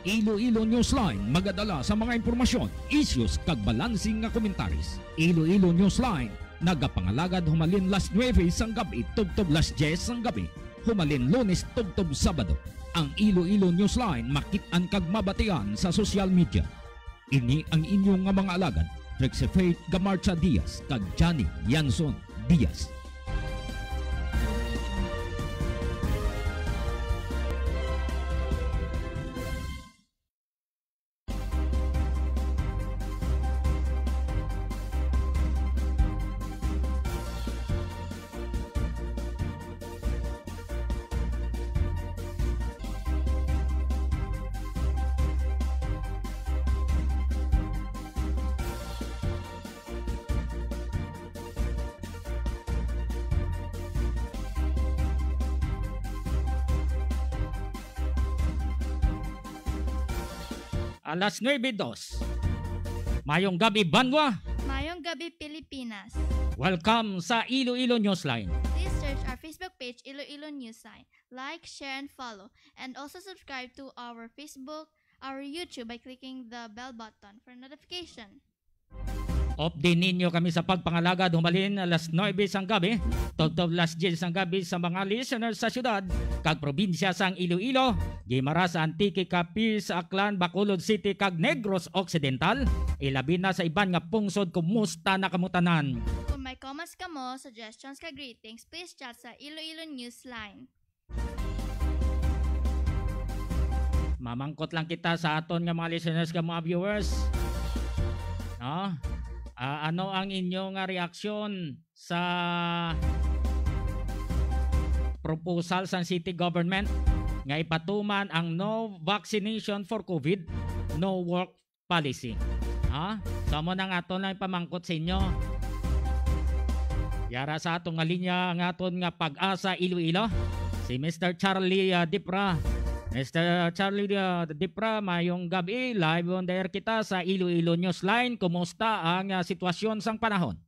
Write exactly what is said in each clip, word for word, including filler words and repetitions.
Iloilo Newsline magadala sa mga impormasyon, issues kag balansing nga komentaris. Iloilo Newsline nagapangalagad humalin las nueve sang gabi tugtog las diyes sang gabi. Humalin Lunes tugtog Sabado. Ang Iloilo Newsline makit-an kag mabatian sa social media. Ini ang inyong nga mga alagad, Trixie Faith Gamarcha Diaz kag Johnny Yanson Diaz. Alas nueve dos. Mayong gabi Banwa. Mayong gabi Pilipinas. Welcome sa Iloilo Newsline. Please search our Facebook page Iloilo Newsline. Like, share, and follow. And also subscribe to our Facebook, our YouTube by clicking the bell button for notification. Update ninyo kami sa pagpangalagad humalin alas nueve sang gabi, tugtog las diyes sang gabi sa mga listeners sa syudad kag probinsya sang Iloilo, Guimaras, Antique, Capiz, Aklan, Bacolod City kag Negros Occidental. Ilabi na sa iban nga pungsod, kumusta na kamutanan? Kung may comments ka mo, suggestions ka, greetings, please chat sa Iloilo Newsline. Mamangkot lang kita sa aton nga mga listeners nga mga viewers. No? Uh, ano ang inyong uh, reaksyon sa proposal sa city government nga ipatuman ang no vaccination for COVID, no work policy? Ha? So mo nang aton lang ipamangkot sa inyo. Yara sa atong nga linya ang aton nga Pag-asa Iloilo, si Mister Charlie uh, Dipra. Mister Charlie uh, Dipra, mayong gabi, live on the air kita sa Iloilo Newsline. Kumusta ang uh, sitwasyon sang panahon?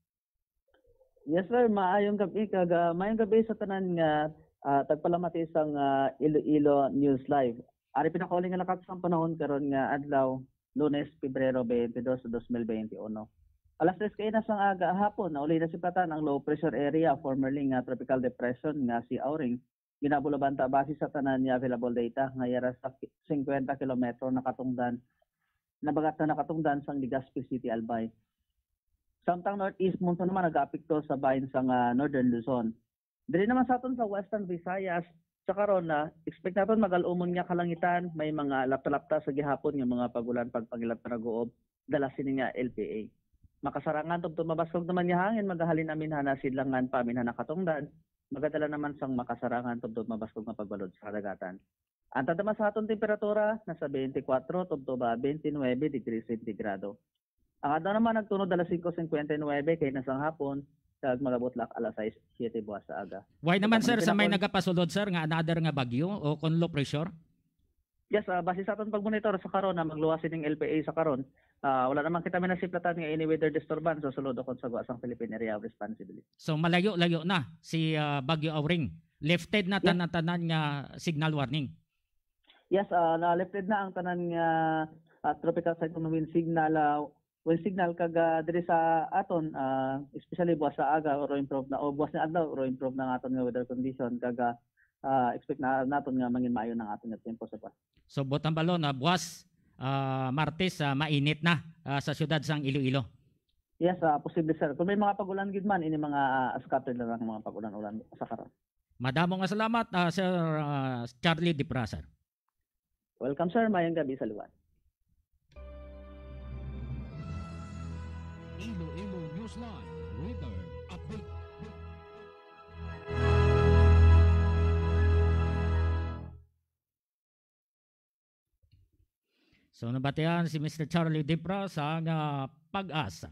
Yes sir, maayong gabi kag uh, maayong gabi sa tanan nga uh, tagpalamati sang uh, Iloilo News Live. Ari pinakauli nga nakat sang panahon karon nga adlaw Lunes, Pebrero twenty-dos, two thousand twenty-one. Alas tres kay na sang aga hapon nauli na siplatan ang low pressure area formerly nga tropical depression nga si Auring. Ginabulabanta base sa tanan niya available data nga yara sa fifty kilometro nakatungdan nabagat na nakatungdan sang Legazpi City, Albay. Samtang northeast monto naman nag-apekto sa bahin sang uh, Northern Luzon. Dili naman sa aton sa Western Visayas sa karon na expect naton magalumon nga kalangitan, may mga lapta-lapta sa gihapon nga mga pagulan pagpangilap na nag-uob dala sini nga L P A. Makasarangan tungtod mabasog naman nga hangin magahalin namin hana sidlangan pa min nakatungdan. Magadala naman sang makasarangan tungtod mabaskog nga pagbalod sa kadagatan. Ang tadama sa aton temperatura nasa twenty-four tungtod ba twenty-nine degrees centigrado. Ang adlaw naman nagtunod alas five fifty-nine kay nasang hapon kag magabutlak alas sais siyete buwas sa aga. Why naman sir sa may nagapasulod sir nga another nga bagyo o kon low pressure? Yes, uh, base sa aton pagmonitor sa karon na magluwasin ning L P A sa karon, uh, wala naman kita minasiplatan nga any weather disturbance so sulod kon sa guasang Philippine Area of Responsibility. So malayo-layo na si uh, Bagyo Auring. Lifted na tanan-tanan nga signal warning. Yes, uh, na lifted na ang tanan nga uh, tropical cyclone wind signal uh, wind signal kag uh, diri sa aton uh, especially buwas sa aga or improve na o buwas na adlaw or improve na aton nga weather condition kag uh, expect na naton nga mangin maayo ng aton nga tempo sa pa. So botang balon na uh, buwas uh, Martes uh, mainit na uh, sa syudad sang Iloilo. Yes, uh, posible sir. Kung may mga pagulan gid man ini mga uh, scattered lang mga pagulan-ulan sa karon. Madamo nga salamat uh, Sir uh, Charlie Dipra sir. Welcome sir, mayang gabi sa luwan. Iloilo Newsline Weather Update. So nabatian si Mister Charlie Dipra sa uh, Pag-asa.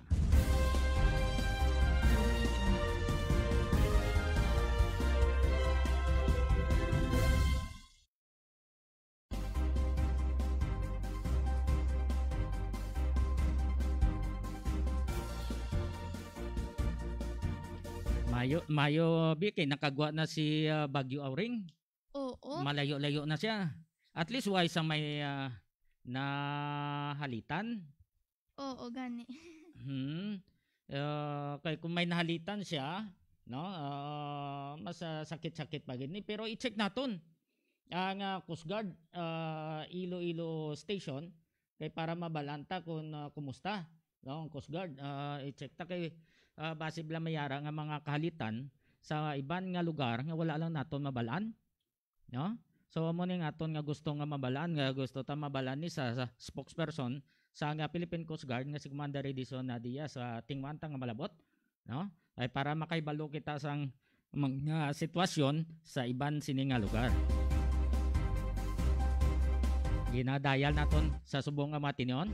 Mayo, Mayo Biki, nakagwa na si uh, Bagyo Auring. Oo. Malayo-layo na siya. At least why sa may uh, na halitan. Oo, gani. Hmm. Uh, kay kung may nahalitan siya, no? Uh, mas uh, sakit-sakit pa gini, pero i-check naton ang uh, Coast Guard uh, Iloilo Station kay para mabalanta kung uh, kumusta, no? Ang Coast Guard uh, i-check ta kay uh, base bla mayara nga mga kahalitan sa iban nga lugar nga wala lang naton mabalaan, no? So amo ning aton nga gusto nga mabalaan nga gusto ta mabalaan ni sa, sa spokesperson sa nga Philippine Coast Guard nga si Commander Edison Nadia sa tingwanta nga malabot, no? Ay para makaibalo kita sang mga sitwasyon sa iban sini nga lugar. Ginadayal naton sa subong nga matinon.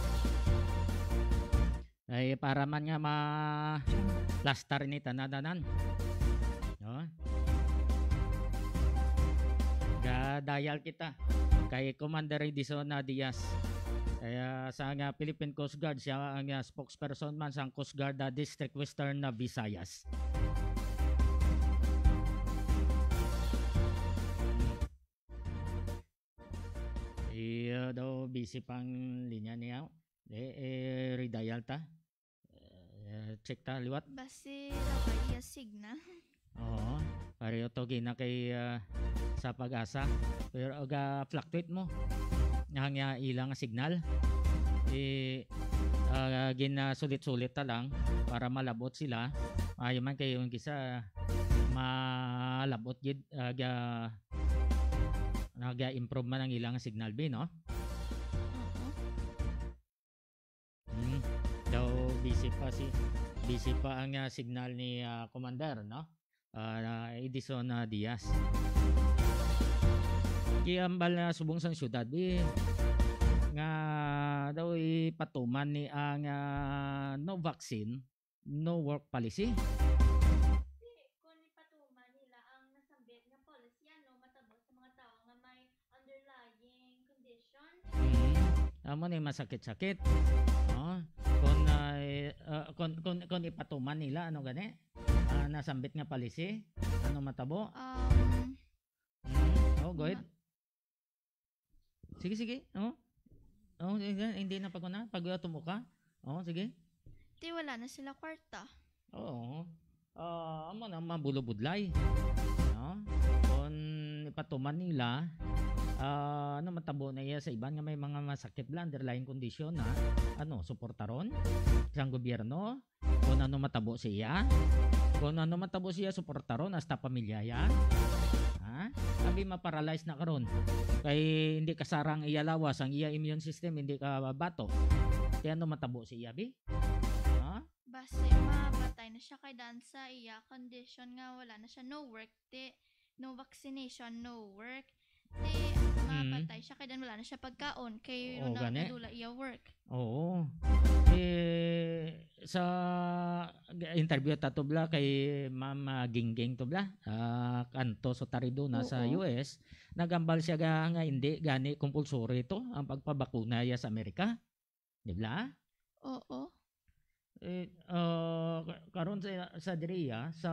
Ay para man nga ma plastar ni tanadanan. No? Gadayal kita kay Commander Edison Diaz. Kaya sa nga Philippine Coast Guard siya ang uh, spokesperson man sa Coast Guard uh, District Western na uh, Visayas. Iya daw busy pang linya niya. Eh, eh redayal ta. Eh, check ta liwat. Basi rapay signal. Oo. Pareho to gina kay uh, sa pag-asa. Pero aga fluctuate mo. Nga ilang signal eh uh, gina sulit-sulit ta lang para malabot sila ayo man kayo yung kisa malabot gid uh, ga naga-improve man ang ilang signal B, no? Hmm. Daw busy pa si busy pa ang uh, signal ni uh, Commander, no? Uh, Edison uh, Diaz. Giambal na subong sang syudad bi nga daw ipatuman ni ang uh, no vaccine no work policy. Kung ipatuman nila ang nasambit nga policy ano matabos sa mga tao nga may underlying condition. Mm-hmm. Amo ni masakit-sakit. No? Kung uh, uh, kung, kung kung ipatuman nila ano gani uh, nasambit nga policy ano matabo? Um mm-hmm. Oh, go ahead. Sige, sige. Oh. Oh, hindi na pag na. Pag tumuka. Oh, sige. Di wala na sila kwarta. Oo. Ah, uh, amo na mabulobudlay. No? Kung ipatuman nila, ah, uh, ano matabo na iya sa iban nga may mga masakit bla underlying condition na ano, suportaron sa gobyerno. Kung ano matabo siya. Kung ano matabo siya suportaron hasta pamilya yan. Ha? Sabi ma-paralyze na karon. Kay hindi kasarang iya lawas ang iya immune system hindi ka bato. Kaya ano matabo si iya bi? Ha? Base mabatay na siya kay dan sa iya condition nga wala na siya no work ti no vaccination no work ti mabatay siya kay dan wala na siya pagkaon kay oh, na dula iya work. Oo. Eh sa interview ta to bla kay Ma'am Gingging to bla uh, kanto sa Taridona sa U S nagambal siya ga, nga hindi gani compulsory to ang pagpabakuna ya sa Amerika, di ba? Oo. Eh uh, karon sa sa diriya sa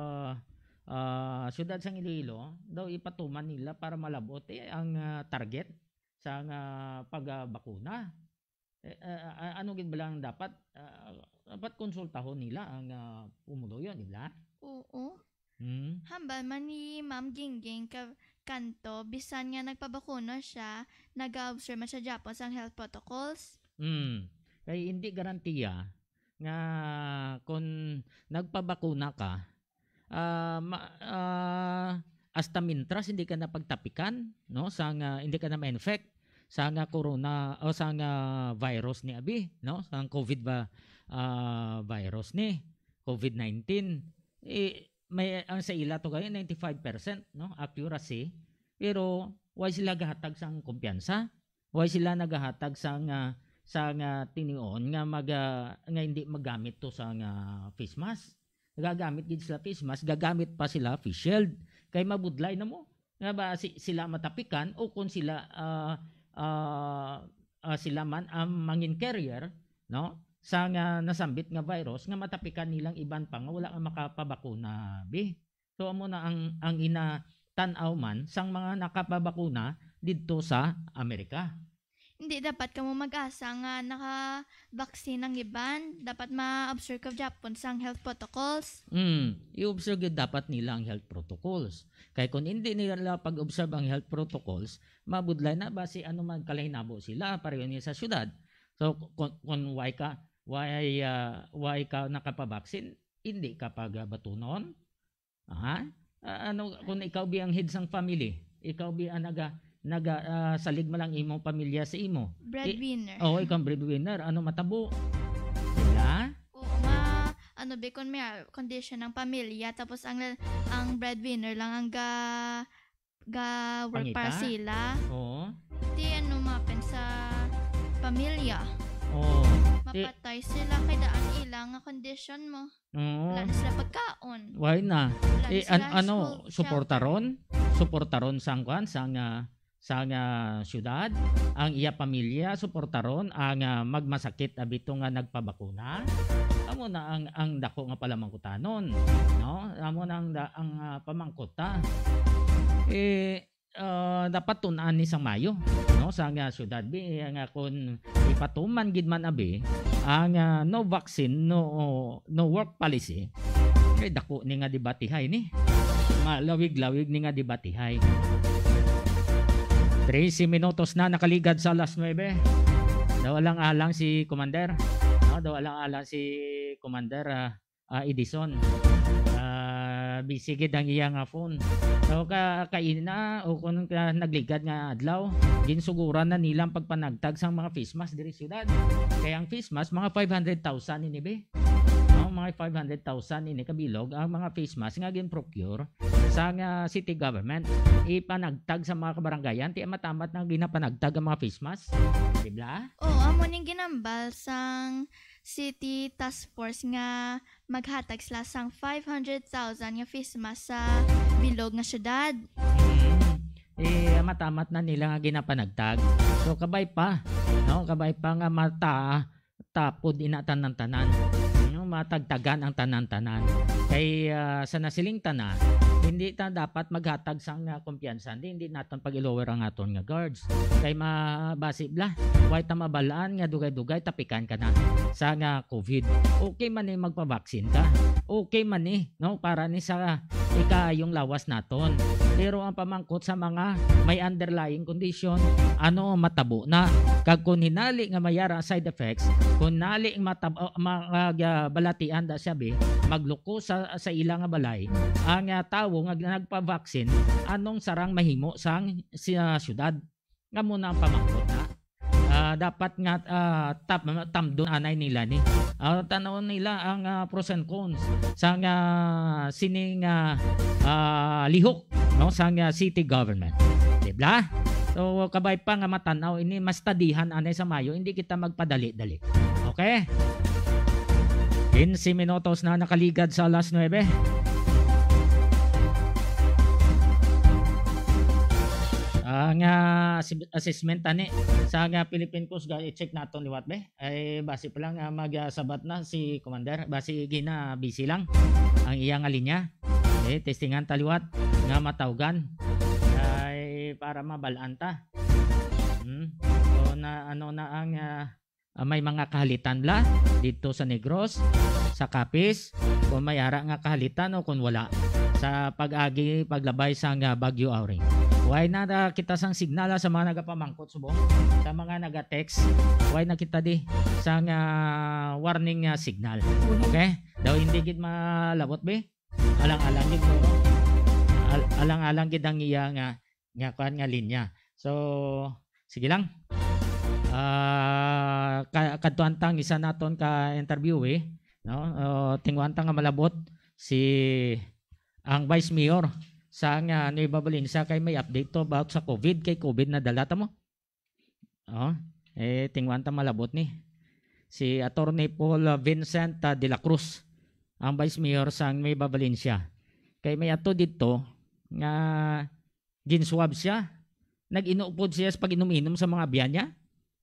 uh, siyudad sang Iloilo daw ipatuman nila para malabot eh, ang uh, target sa uh, pagbakuna. Eh, uh, ano gid ba lang dapat uh, dapat konsultahon nila ang uh, pumuluyon, di ba? Oo. Hmm. Hambal man ni Ma'am Gingging ka kanto bisan nga nagpabakuna siya, nag-observe man siya Japon sang health protocols. Hmm. Kay hindi garantiya nga kung nagpabakuna ka uh, ma, uh, hasta mintras hindi ka na pagtapikan, no? Sang uh, hindi ka na ma-infect sa nga corona o sa nga virus ni abi, no? Sa COVID ba uh, virus ni COVID nineteen. Eh, may ang sa ila to gaya ninety-five percent, no? Accuracy. Pero why sila gahatag sang kumpiyansa? Why sila nagahatag sang uh, sa nga tinion nga mag uh, nga hindi magamit to sa nga face mask. Gagamit gid sila face mask, gagamit pa sila face shield. Kay mabudlay na mo. Nga ba si, sila matapikan o kung sila uh, uh, uh, sila man ang um, mangin carrier, no? Sa nga nasambit nga virus nga matapikan nilang iban pa nga wala ang makapabakuna bi. So amo na ang ang ina tan-aw man sang mga nakapabakuna didto sa Amerika. hindi dapat ka mo mag-asa nga naka-vaccine ng iban. Dapat ma-observe ka Japon sa health protocols. Mm, i-observe yun dapat nila ang health protocols. Kaya kung hindi nila pag-observe ang health protocols, mabudlay na ba si ano man kalahinabo sila pareho niya sa syudad. So kung, kung why ka why uh, why ka nakapabaksin, hindi ka pag-batunon. Aha. Uh, ano kung ikaw bi ang head sang family, ikaw bi ang naga naga uh, salig mo lang imong pamilya sa imo. Breadwinner. I, oh, ikaw breadwinner, ano matabo? Diba? Oo, ma ano ba kung may condition ng pamilya tapos ang ang breadwinner lang ang ga ga work Pangita? para sila. Oo. Di ano mapen sa pamilya. Oo. Mapatay sila kay daan ilang nga condition mo. Oo. Wala na sila pagkaon. Why na? Wala Eh, na sila an- ano, school, suportaron? Suportaron sang kwan, sang uh, sang uh, syudad, ang iya pamilya, suportaron ang uh, magmasakit abito nga nagpabakuna. Amo na ang ang dako nga pala mangkutanon, no? Amo na ang da, ang uh, pamangkota. Eh uh, dapat tun-an ni sang Mayo, no? Sang uh, syudad bi nga kun ipatuman gid man abi ang uh, no vaccine, no no work policy. Kay dako ni nga debatihay ni. Malawig-lawig ni nga debatihay. thirty minutos na nakaligad sa alas nuwebe. Daw alang-alang si Commander. No, daw alang-alang si Commander uh, uh, Edison. Uh, busy gid ang iya nga phone. So ka kaina o kung ka nagligad nga adlaw, ginsuguran na nilang pagpanagtag sang mga face mask diri syudad. Kaya ang face mask mga five hundred thousand ini be. No, mga five hundred thousand ini kabilog ang mga face mask nga gin-procure sa uh, city government, ipanagtag sa mga kabarangayan, ti matamat na ginapanagtag ang mga face mask. Dibla? Oo, amo ning ginambal sang city task force nga maghatag sila sang five hundred thousand nga face mask sa bilog nga syudad. Hmm. Eh, matamat na nila nga ginapanagtag. So, kabay pa. No? Kabay pa nga mata tapod inatan ng tanan. No? Matagtagan ang tanan-tanan. Kay uh, sa nasiling tanan, hindi ta dapat maghatag sang uh, kumpiyansa. Hindi, hindi naton pag-ilower ang aton nga guards. Kay mabasi bla, why ta mabalaan nga dugay-dugay tapikan ka na sa nga COVID. Okay man eh magpa-vaccine ka. Okay man eh, no? Para ni sa ika yung lawas naton. Pero ang pamangkot sa mga may underlying condition, ano matabo na. Kag kung hinali nga mayara side effects, kung nali matabo mga balatian da sabi, magluko sa sa ilang nga balay, ang uh, tawo nga nagpa-vaccine, anong sarang mahimo sang uh, syudad. Nga muna ang pamangkot na. Uh, dapat nga uh, tap, tamdon anay nila ni. Uh, tanaw nila ang uh, pros and cons sa uh, sining uh, uh, lihok, no, sa uh, city government. Diba? So kabay pa nga matanaw ini mas tadihan anay sa Mayo, hindi kita magpadali-dali. Okay? fifteen minutos na nakaligad sa alas nuwebe. Ang uh, assessment ani sa nga Philippine Coast Guard, i-check naton liwat be. Ay base pa lang uh, magsabat na si Commander, base gina busy lang ang iyang linya. Eh testingan taliwat nga matawgan ay para mabalaan ta. Hmm. So na ano na ang uh, uh, may mga kahalitan bla dito sa Negros, sa Capiz, kung may ara nga kahalitan o kung wala sa pag-agi paglabay sa uh, Baguio Auring. Why na uh, kita sang signal sa mga nagapamangkot subong, sa mga naga-text, why na kita di sang uh, warning uh, signal. Okay? Daw hindi gid malabot be. Alang-alang gid no. Al- alang-alang gid ang iya nga nga kan nga linya. So sige lang. Ah uh, kadtuan tang isa naton ka interview eh, no? Uh, tingwan tang nga malabot si ang Vice Mayor sa nga Nueva Valencia kay may update to about sa COVID, kay COVID na dalata mo. Oh, eh tingwan ta malabot ni si Attorney Paul Vincent uh, de la Cruz, ang Vice Mayor sa Nueva Valencia. Kay may ato dito nga ginswab siya. Nag-inuupod siya sa pag-inom-inom sa mga biyan niya.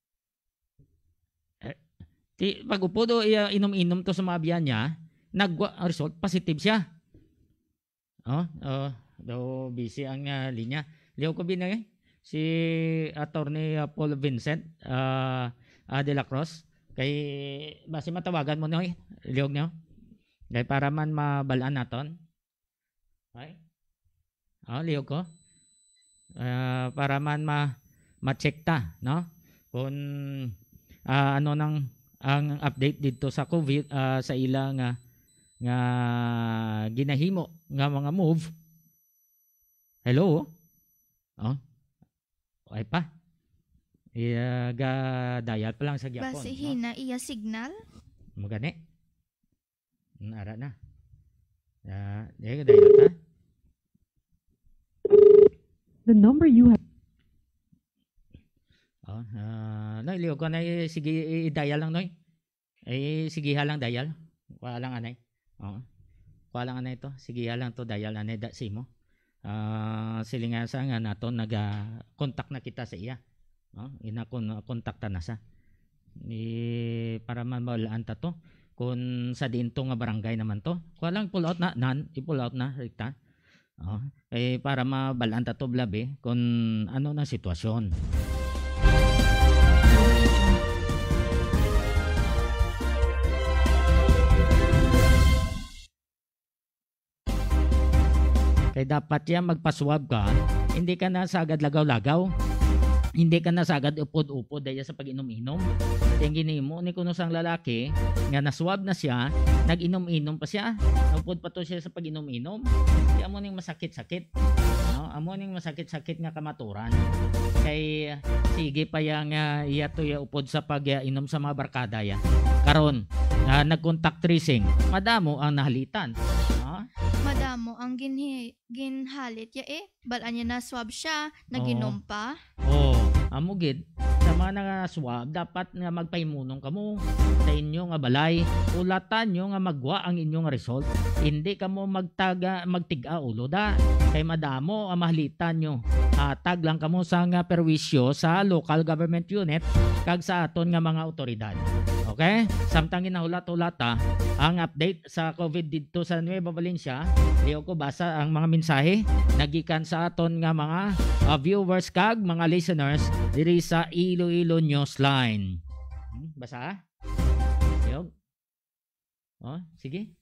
Eh, ti pag upod o uh, inom-inom to sa mga biyan niya, nag-result positive siya. Oh, oh, do busy ang uh, linya. Leo ko binay. si Attorney uh, Paul Vincent uh, uh, de la Cruz kay base matawagan mo noy liog nyo kay para man mabalaan naton ay oh liog ko uh, para man ma ma-check ta no kung uh, ano nang ang update dito sa COVID uh, sa ilang uh, nga ginahimo nga mga move. Hello? Oh. Ay pa. Iya ga dayal pa lang sa gyapon. Basihin na iya signal. Mo gani. Nara na. Ya, uh, ga dayal ta. The number you have. Oh, uh, no, liyo ko na sige i-dial lang noy. Eh sige ha lang dial. Kuha lang anay. Oh. Kuha lang anay to. Sige ha lang to dial anay da simo. Uh, silingasa nga nato naga-contact na kita sa iya. No? Ina kon kontakta na sa. Ni para man mawalaan ta to. Kung sa diin to nga barangay naman to. Kuha lang pull out na nan, i-pull out na rita. Oh, eh para mabalaan ta to blabi kung ano na sitwasyon. Kaya dapat yan magpaswab ka, hindi ka na sagad lagaw-lagaw, hindi ka na sagad upod-upod dahil sa pag-inom-inom. Yung ginimo ni kuno sang lalaki nga naswab na siya, nag-inom-inom pa siya, upod pa to siya sa pag-inom-inom. Kaya mo ning masakit-sakit, no? Amo ning masakit-sakit nga kamaturan. Kay sige pa yang uh, iya to ya upod sa pag-inom sa mga barkada ya. Karon uh, nag-contact tracing, madamo ang nahalitan. No? Madamo ang ginhi, ginhalit ya eh. Balaan niya na swab siya, naginom pa. Oh, amo gid. Sa mga nga swab, dapat nga magpaimunong kamo sa inyo nga balay. Ulatan nyo nga magwa ang inyong result. Hindi kamo magtaga, magtiga ulo da. Kay madamo ang mahalitan nyo. Hatag lang kamo sa nga perwisyo sa local government unit kag sa aton nga mga otoridad. Okay? Samtang ginahulat-hulata ang update sa COVID dito sa Nueva Valencia, liyo ko basa ang mga mensahe nagikan sa aton nga mga uh, viewers kag mga listeners diri sa Iloilo Newsline. Hmm, basa? Yo. Oh, sige.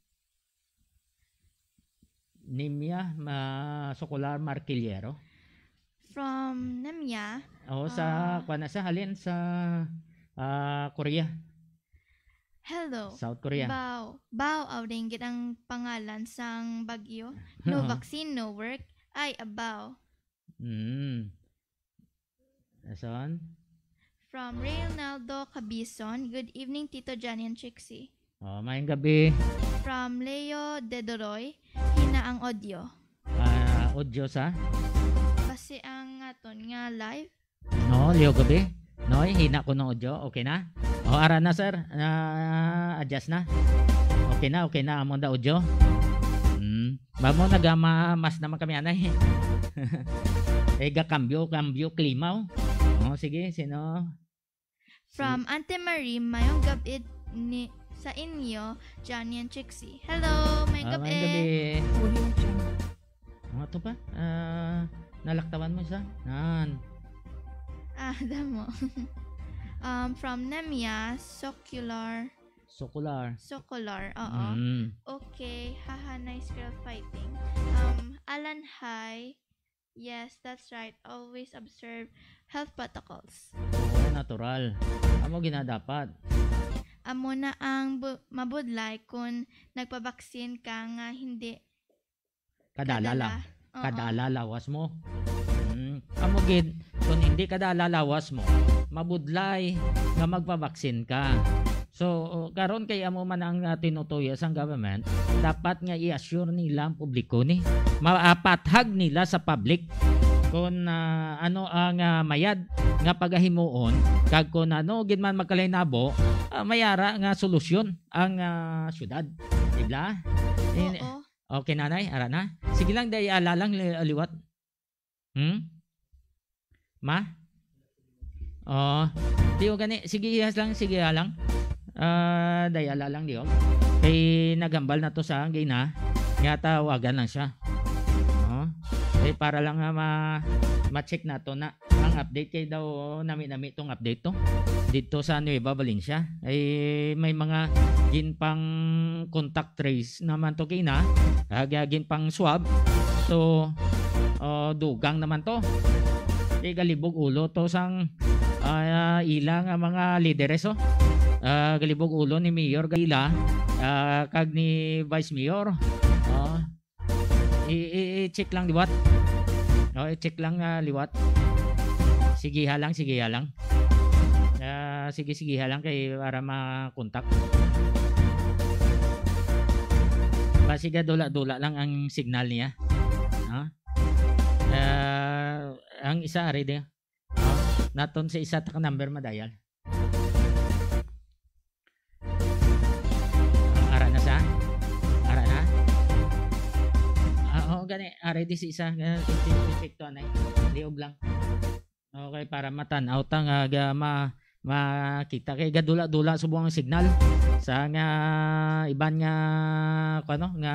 Nimya ma Socolar Marquillero. From Nemya. Oh, sa uh, kuan sa halin sa uh, Korea. Hello. South Korea. Bao. Bao aw dinggit ang pangalan sang bagyo. No vaccine, no work. Ay, abaw. Mm. Asan? From Reynaldo Cabison. Good evening, Tito Johnny and Trixie. Oh, mayang gabi. From Leo Dedoroy. Hina ang audio. Ah, uh, audio sa? Kasi ang aton nga live. No, Leo gabi. No, hina ko ng audio. Okay na? O, ara na sir. Uh, adjust na. Okay na, okay na. Amon da audio. Hmm. Ba mo nagama mas naman kami anay. Ega cambio, cambio klima. O, sige, sino? From Ante Marie, mayong gabi ni sa inyo, Johnny and Trixie. Hello, may Ah, gabi. mayang gabi. Huli na siya. Ano to pa? Ah, nalaktawan mo siya? Nan. Ah, damo. um, from Nemya, Socular. Sokular. Socular, oo. Mm. Okay, haha, nice girl fighting. Um, Alan Hi. Yes, that's right. Always observe health protocols. Oo, natural. Amo ginadapat. Amo na ang bu- mabudlay kung nagpabaksin ka nga hindi Kadalala. Oo. Kadalalawas mo. Mm. Amo gid kung hindi kadalalawas mo, mabudlay nga magpabaksin ka. So karon kay amo man ang uh, tinutuyo sa government, dapat nga i-assure nila ang publiko ni, maapathag nila sa public kung uh, ano ang uh, mayad nga pagahimuon kag kung ano gid man magkalainabo, uh, mayara nga solusyon ang uh, syudad. Diba? In- Oo. Okay, nanay, ara na. Sige lang, day alalang li- liwat. Hmm? Ma? Oh, diyo gani. Sige ihas lang, sige lang. Ah, uh, day alalang diyo. Kay nagambal na to sa gina. Nga tawagan lang siya. Oh. Eh, para lang nga ma ma-check nato na ang update kay daw nami-nami tong update to dito sa Nueva Valencia. Ay may mga gin pang contact trace naman to kina, gin pang swab. So uh, dugang naman to. Ay galibog ulo to sang uh, ilang mga lideres oh. Uh, galibog ulo ni Mayor Gaila uh, kag ni Vice Mayor. Uh, i-check lang liwat. No, i-check lang uh, liwat. Sige ha lang, sige ha lang. Uh, sige sige ha lang kay para ma-contact. Basiga dula-dula lang ang signal niya. No? Uh, ang isa ari de. No? Naton sa isa ta ka number madayal. Ara na sa? Ara na? Ah, oh, gani ari di si isa epekto anay. Liog lang. Okay, para matanaw ta nga uh, ma makita kay gadula-dula subong ang signal sa nga iban nga kuno nga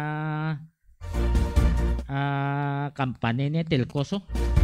uh, company ni Telcoso.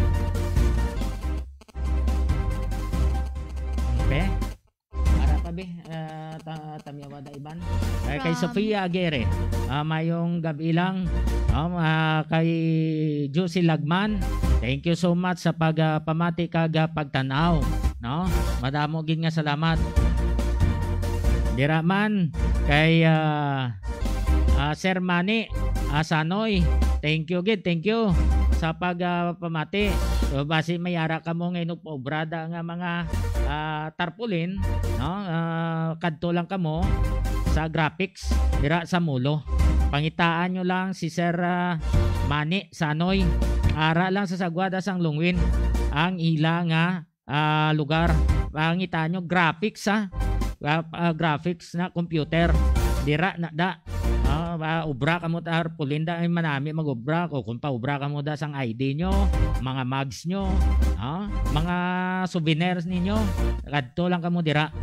Okay. Para pa be uh, ta tamyawa da iban. Ay, kay Sofia Aguirre, uh, mayong gabi lang um, uh, kay Josie Lagman. Thank you so much sa pagpamati uh, kag pagtanaw, no? Madamo gid nga salamat. Dira man kay uh, uh, Sir Manny Asanoy. Thank you gid, thank you sa pagpamati. Uh, so, basi mayara ka mo ngayon obrada nga mga uh, tarpaulin, no? Uh, kadto lang kamo sa graphics dira sa Mulo. Pangitaan nyo lang si Sir uh, Manny Sanoy. Ara lang sa sagwada sang Lungwin ang ila nga uh, lugar. Pangitaan nyo graphics ha. Uh, uh, graphics na computer. Dira na da. Uh, uh, ubra ka mo tarpaulin da ay manami mag-ubra ko kung pa ubra ka mo da sang I D nyo, mga mugs nyo, uh, mga souvenirs ninyo. Kadto lang ka mo dira.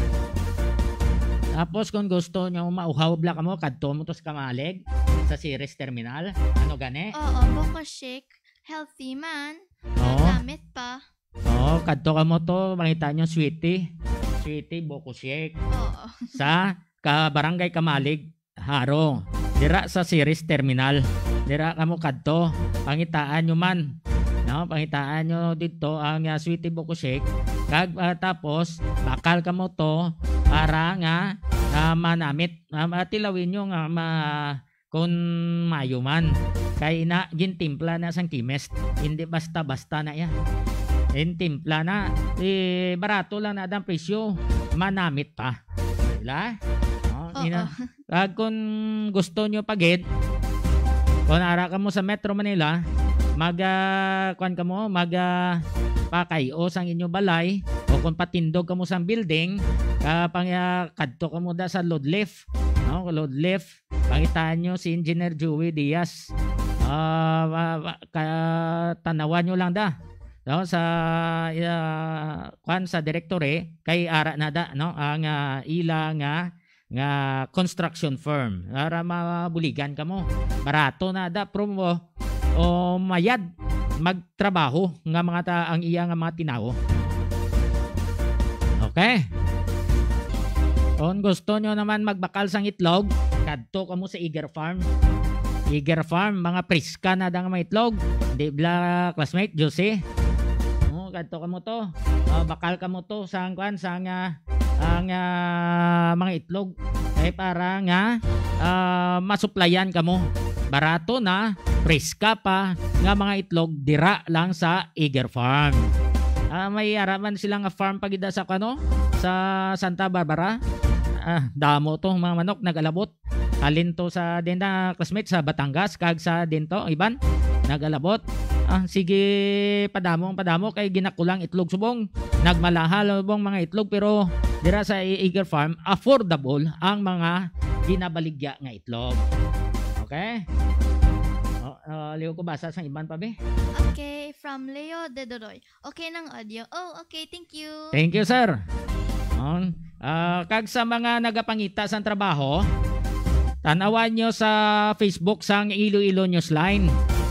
Tapos kung gusto nyo mauhaw bla ka mo, kadto mo to sa Kamalig sa Ceres Terminal. Ano gani? Oo, Boko Shake. Healthy man. Oo. Gamit pa. Oo, kadto ka mo to. Makita nyo Sweetie. Sweetie Boko Shake. Oo. Sa ka Barangay Kamalig, Haro. Dira sa Ceres Terminal. Dira ka mo kadto. Pangitaan nyo man. No, pangitaan nyo dito ang uh, Sweetie Boko Shake. Kag uh, tapos bakal ka mo to para nga uh, manamit. Uh, tilawin nyo nga ma kung mayo man. Kay na gintimpla na sang chemist. Hindi basta-basta na yan. Gintimpla na. Eh, barato lang na ang presyo. Manamit pa. Dila? Oh, ina. Kag kung gusto nyo pagid, kung ara ka mo sa Metro Manila, mag uh, kuan ka mo, mag uh, pakayo sang inyo balay, o kung patindog ka mo sa building, uh, pang uh, kadto ka mo da sa load lift. No, load lift. Pangitaan nyo si Engineer Joey Diaz. Uh, uh, uh, tanawan nyo lang da. No, sa uh, kwan sa direktore kay ara na da, no, ang uh, ila nga nga construction firm para mabuligan ka mo. Barato na da promo o mayad magtrabaho nga mga ta, ang iya nga mga tinawo. Okay. Kung gusto nyo naman magbakal sang itlog, kadto ka mo sa Eager Farm. Eager Farm, mga priska na dang mga itlog. Di bla classmate Jose. No, kadto ka mo to. Uh, bakal ka mo to sa kuan sang uh, ang uh, mga itlog ay para nga uh, masuplayan ka mo. Barato na, priska pa nga mga itlog dira lang sa Eager Farm. Uh, may araman silang farm pagida sa kano sa Santa Barbara. Ah, damo to mga manok nagalabot. Halin to sa din na classmate sa Batangas kag sa dinto iban nagalabot. Ah, sige padamo padamo kay ginakulang itlog subong. Nagmalahal ubong mga itlog pero dira sa Eager Farm affordable ang mga ginabaligya nga itlog. Okay? Oh, uh, Leo ko basa sang iban pa be. Okay, from Leo De Doroy. Okay ng audio. Oh, okay, thank you. Thank you, sir. On uh, kag sa mga nagapangita sa trabaho, tanawan nyo sa Facebook sang Iloilo Newsline.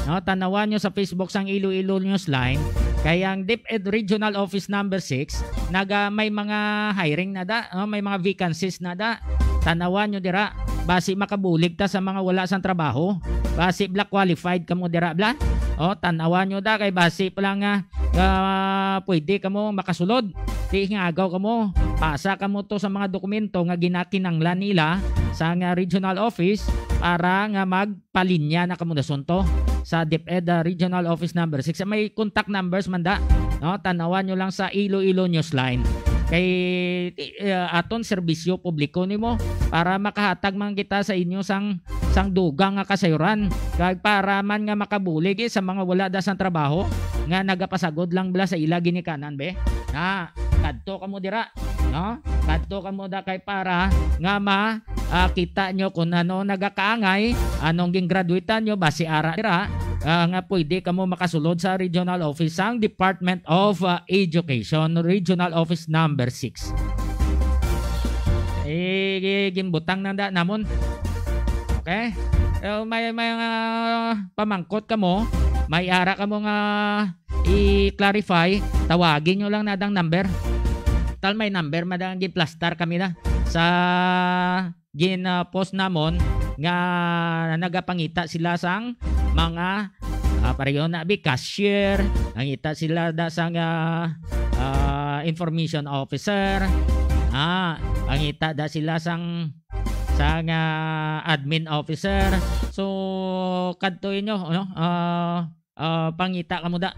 No, tanawan nyo sa Facebook sang Iloilo Newsline. Kaya ang DepEd Regional Office number six, naga may mga hiring na da, no? May mga vacancies na da. Tanawan nyo dira, basi makabulig ta sa mga wala sang trabaho. Basi black qualified kamo dira bla. O, tanawan nyo da, kay basi pala nga uh, pwede kamo makasulod. Di nga agaw kamo, pasa kamo to sa mga dokumento nga ginakinanglan nila sa nga regional office para nga magpalinya na kamo dasunto sa DepEd uh, Regional Office number six. May contact numbers man da, no? Tanawan nyo lang sa Iloilo Newsline. Kay uh, aton serbisyo publiko nimo para makahatag man kita sa inyo sang sang dugang nga kasayuran kag para man nga makabulig eh, sa mga wala da sang trabaho nga nagapasagod lang bala sa ila ginikanan be. Na kadto kamo dira, no? Kadto kamo da kay para nga ma uh, kita nyo kung ano nagakaangay, anong ging graduatean nyo basi ara dira. Uh, nga pwede kamo makasulod sa regional office ang Department of uh, Education, Regional Office number six. Eh, gimbutang nanda namon. Okay? Uh, may may uh, pamangkot kamo, may ara kamo nga i-clarify, tawagin nyo lang nadang number. Tal may number madang giplastar kami na sa gin uh, post namon nga nagapangita sila sang mga uh, pareho na bi cashier, nangita sila da sang uh, uh, information officer, ah, nangita da sila sang sang uh, admin officer. So kadto inyo ano uh, uh, pangita kamo da.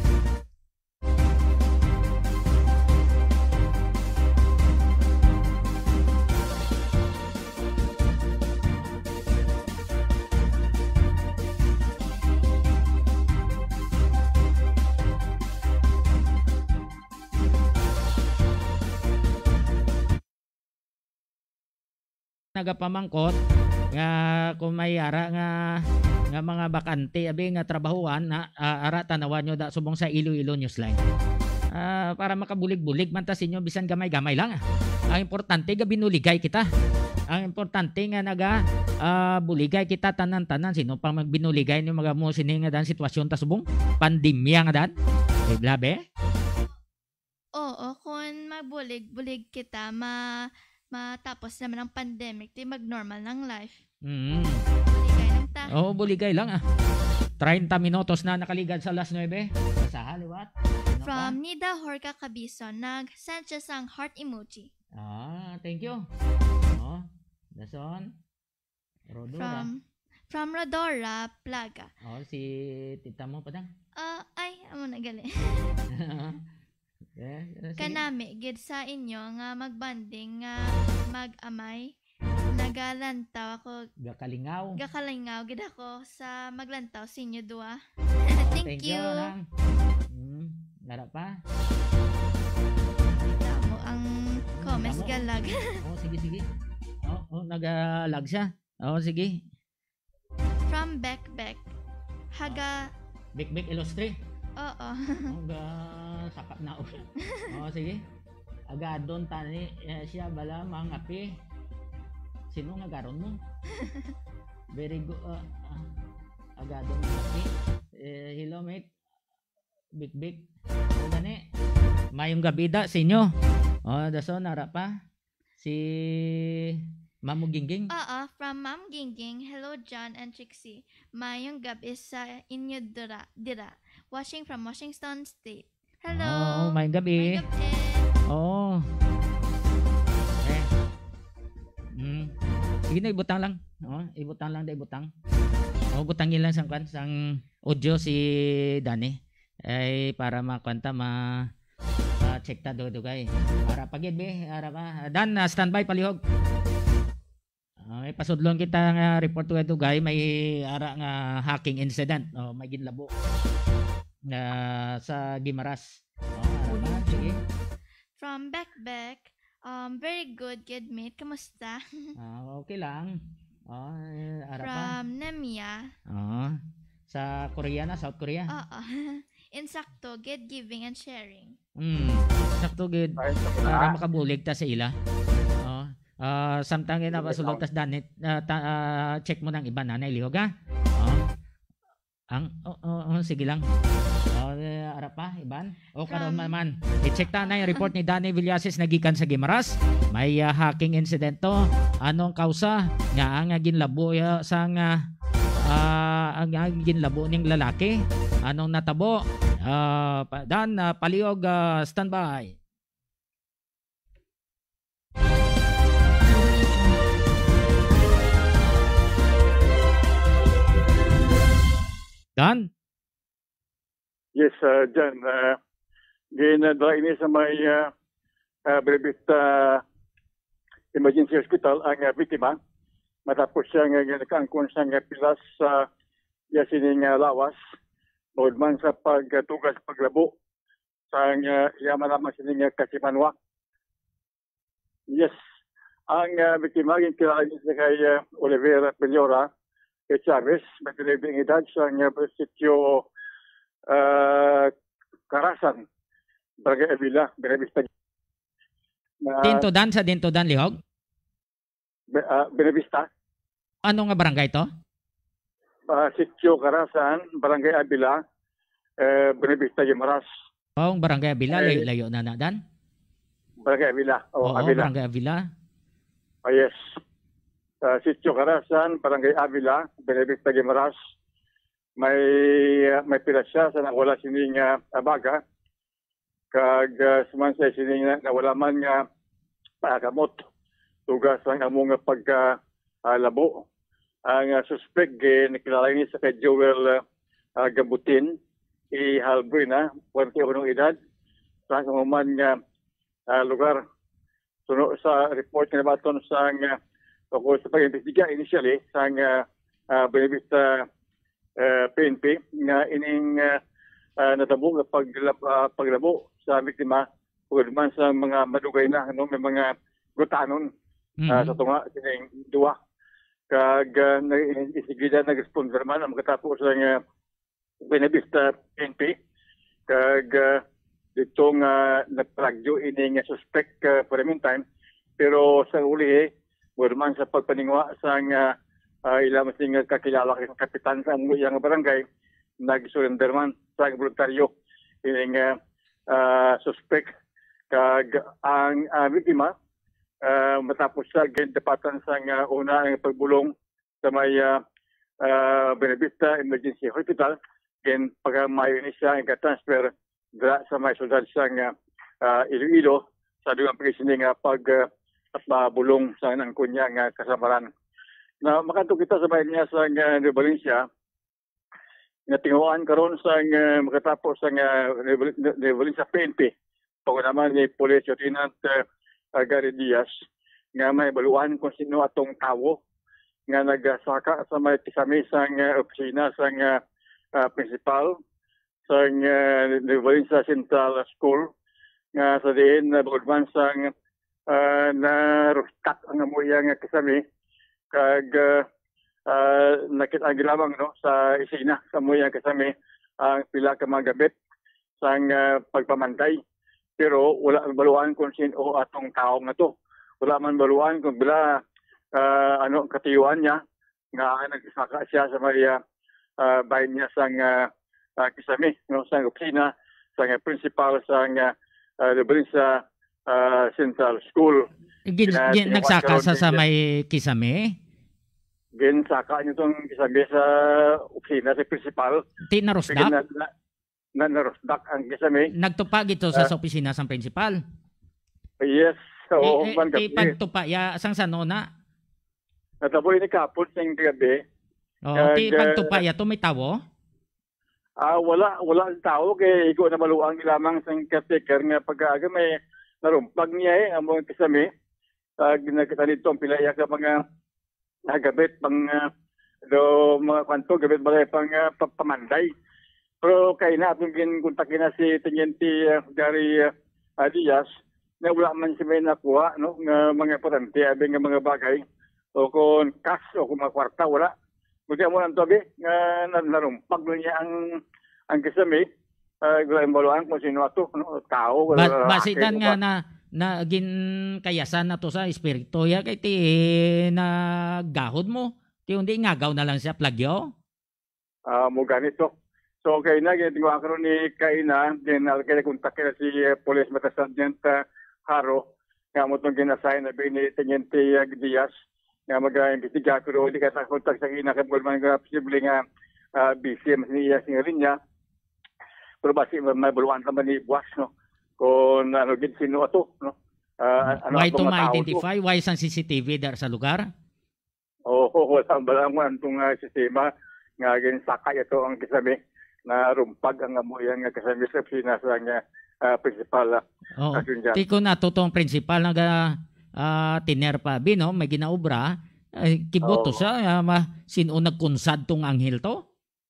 Nagapamangkot nga kung may ara nga nga mga bakante abi nga trabahuan na uh, ara tanawan nyo da subong sa Iloilo Newsline. Uh, para makabulig-bulig man ta sinyo bisan gamay-gamay lang. Ang importante ga binuligay kita. Ang importante nga naga uh, buligay kita tanan-tanan sino pang magbinuligay ni mga mo sini nga dan sitwasyon ta subong pandemya nga dan. Eh blabe? Oo, kung magbulig-bulig kita ma matapos naman ang pandemic, di mag-normal ng life. Mm. Buligay lang ta. Oo, oh, buligay lang ah. thirty minutos na nakaligad sa alas nine. Sa haliwat. Ano From Nida Horka Cabison, nag-send siya sang heart emoji. Ah, thank you. Oh, dason. Rodora. From from Rodora Plaga. Oh, si tita mo padang. Ah, uh, ay, amo na gali. Yeah, yeah, Kanami gid sa inyo nga magbanding nga mag-amay nagalantaw ako gakalingaw gakalingaw gid ako sa maglantaw sa inyo duha. Oh, thank, thank you, you hmm, nara pa damo ang comments Damo. galag. Oh sige sige oh, oh nagalag siya oh sige. From Beck Beck haga Big Big Illustre. oo. Oh ga sakap na oh. Oh sige agadon tani eh, siya bala mga api. Sino nga garon mo? Very good. Uh, uh, agadon mga api. Eh, hello mate. Big big. O gani. Mayong gabi da sa inyo. Oh, daso nara pa. Si Mamu Gingging. Oo, from Ma'am Gingging. Hello John and Trixie. Mayong gabi sa inyo dira, dira. Watching from Washington State. Hello. Oh, mayong gabi. Mayong gabi. Oh. Eh. Hmm. Sige na ibutang lang. Oh, ibutang lang da ibutang. Oh, butangin lang sang kan sang audio si Dani. Ay para makwanta ma uh, check ta do do kay. Para pagid be, ara pa. Dan uh, standby palihog. Ay uh, pasudlon kita nga report to dugay may ara nga hacking incident. Oh, may ginlabo. Na uh, sa Gimaras. Oh, ara pa. Sige. From Beck Beck. Um, very good, good mate. Kamusta? Ah, okay lang. Oh, ara pa. From Nemia. Oh, sa Korea na, South Korea. Oo. Insakto, get giving and sharing. Hmm. Sakto gid. Para makabulig ta sa ila. Oh. Ah, uh, samtang ina pasulog tas danit uh, ta, uh, check mo nang iba na nailihog ha. Oh. Ang oh, oh, oh, sige lang. Oh, uh, ara pa iban. O karon From- man. I-check ta na yung report ni Danny Villasis nagikan sa Gimaras. May uh, hacking incident to. Anong kausa nga ang uh, ginlabo uh, sa nga uh, ang uh, ginlabo ning lalaki? Anong natabo? Uh, pa- Dan uh, Paliog uh, standby. Dan? Yes, uh, John. Uh, ginadala ini sa may uh, uh, Brevis uh, Emergency Hospital ang uh, biktima. Matapos siya nga ginakaangkon sa nga pilas sa uh, yasining uh, lawas. Bawod man sa pagtugas paglabo sa uh, yaman naman sining uh, kasimanwa. Yes, ang uh, biktima ginakilala niya kay uh, Olivera Peliora kay Chavez, matilibing edad sa uh, sitio uh, Karasan, Barangay Avila, Benavista. Na, Dinto Dan sa Dinto Dan Lihog? Be- uh, Benavista. Ano nga barangay to? Uh, sitio Karasan, Barangay Avila, uh, Benavista, Gimaras. Oh, ang barangay Avila, Eh, layo, layo na na Dan? Barangay Avila. Oh, Oo, Avila. barangay Avila. Oh, yes. Uh, sitio Karasan, Barangay Avila, Benavista, Gimaras. May uh, may pila siya sa nawala sining uh, abaga. Kag uh, suman sa sining uh, nawala man nga pagamot. Tugas ang among pagka uh, labo. Ang uh, suspect eh, nakilala ni sa kay Joel uh, uh, Gambutin, i Halbrina, forty-one edad. Sa kamuman nga uh, lugar. Suno sa report nga nabaton sa uh, ako sa pag-imbestiga initially sa uh, uh, Benavista uh, P N P nga ining uh, uh, natabo nga paglab, uh, paglabo sa biktima ug man sa mga madugay na ano may mga gutanon Mhm. uh, sa tunga kining duwa kag uh, nag-isigida nag-respond man ang makatapos sa uh, Benavista P N P kag uh, dito nga nagplagyo ining uh, suspect uh, for the meantime pero sa uli eh man sa pagpaningwa sa nga uh, ilang sing kakilala kay kapitan sa iyang barangay nag-surrender man sa voluntaryo ining uh, uh, suspect kag ang uh, biktima uh, matapos sa gindapatan sa nga una ang pagbulong sa may uh, uh, Benavista Emergency Hospital ken pagamayo ni siya ang transfer dra sa may sudad sa nga uh, Iloilo sa dugang pagisining nga pag uh, at mabulong sa nang kunya nga kasamaran. Na makato kita sa bayan niya sa nga uh, Valencia nga tinguan karon sa uh, makatapos sa nga uh, Valencia P N P pag naman ni Police Lieutenant uh, Gary Diaz nga may baluan kung sino atong tawo nga nagsaka sa may kisame sa uh, opisina sa uh, uh, principal sa uh, Valencia Central School nga sa diin na uh, sa Uh, na rustak ang amuya nga kasami kag uh, uh, nakita lamang no sa isina sa amuya kasami ang pila ka mga gabit sa uh, pagpamantay pero wala man baluan kung sino atong tao nga to wala man baluan kung bila uh, ano katiyuan niya nga nagsaka siya sa may uh, bayan niya sa uh, uh, kasami no sa opisina sa uh, principal sa uh, uh, sa Uh, Central School. Gin, Kina- gin, tinuwan nagsaka karon sa, sa din- may kisame? Ginsaka niyo itong kisame sa opisina sa principal. Ti Sige, narosdak? na, na, na narosdak ang kisame. Nagtupa gito sa, Ah. sa opisina sa principal. Yes, so eh, man eh, eh, gabi. pagtupa ya sang sanona. Nataboy ni kapon sa gabi. Oh, Kag, ti pagtupa ya to may tawo. Ah, wala wala ang tao kay iko na maluang lamang sa caretaker nga pag-aga may narumpag niya eh ang mga kisame. Pag nakita nito ang pilaya ka mga uh, gabit pang uh, do mga kwanto gabit balay pang uh, pamanday. Pero kay na atong ginkontakin na si Teniente uh, Gary uh, Diaz na wala man si may nakuha no nga mga importante abi nga mga bagay o kung cash o kung mga kwarta wala. Buti mo lang tobi nga narumpag niya ang ang kisame. Uh, Gula imbaluan kung sino ato, no? Tao. Ba, wala- basitan lalaki, nga ba? na na gin kayasan na to sa espiritu ya kay ti na gahod mo. Ti undi ngagaw na lang siya plagyo. uh, mo ganito. So kay na ginagawa karon ni Kaina, din alkay kontak kay si uh, Police Mata Sergeant uh, Haro nga mo tong ginasay na ni Teniente uh, Diaz nga mag-imbestiga pero di ka sa kontak sa Kaina kay man nga posible nga uh, B C M niya sing linya. Pero basi may buluan naman ni Buwas no. Kung ano gid sino ato no. Uh, ano why to ma-identify? Why isang C C T V dar sa lugar? Oo, oh, wala balangan itong uh, sistema nga ginsakay ito ang kasami na rumpag ang amuyan nga kasami sa opisina sa nga uh, principal. Oo. Tiko na totong principal nga uh, tiner pa bino may ginaobra ay kiboto Oo. sa uh, ma sino nagkunsad tong anghel to?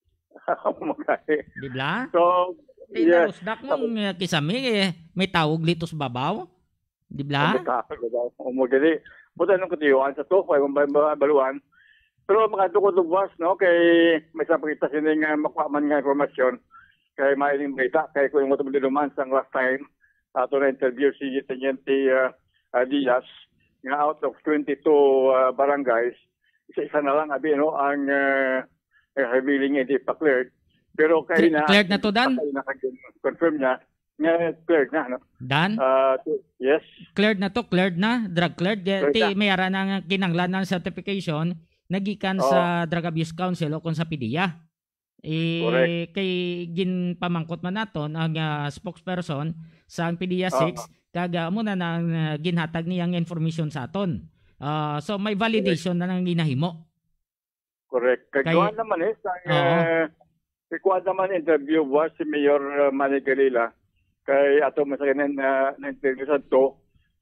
Di ba? So, yes. Tinarusdak mong uh, kisami eh, may tawag litos babaw. Di ba? Umugili. Buta nung katiyuan sa to, kaya mga baluan. Pero mga tukod-lubwas, no, kay may sa pakita sining uh, makwaman nga informasyon. Kay mailing balita, kay kung yung matuloy sa last time, ato na interview si Teniente uh, uh, Diaz, nga out of twenty-two uh, barangays, isa-isa na lang, abi, no, ang uh, revealing hindi pa cleared. Pero kay na... Cleared na to, Dan? Kay na confirm niya, nga cleared na, no? Dan? Uh, yes. Cleared na to, cleared na, drug cleared. Cleared Ti na. may ara ng kinanglan ng certification nagikan Oo. sa Drug Abuse Council o kung sa P D E A. Eh, Correct. kay gin pamangkot man naton ang uh, spokesperson sa P D E A six kaga mo na nang uh, ginhatag niyang information sa aton. Uh, so may validation na nang ginahimo. Correct. Kay- Kagawaan naman eh, sa Oo. uh, Kikuan naman interview was si Mayor uh, Manny Galila kay ato masaganan na na interview sa to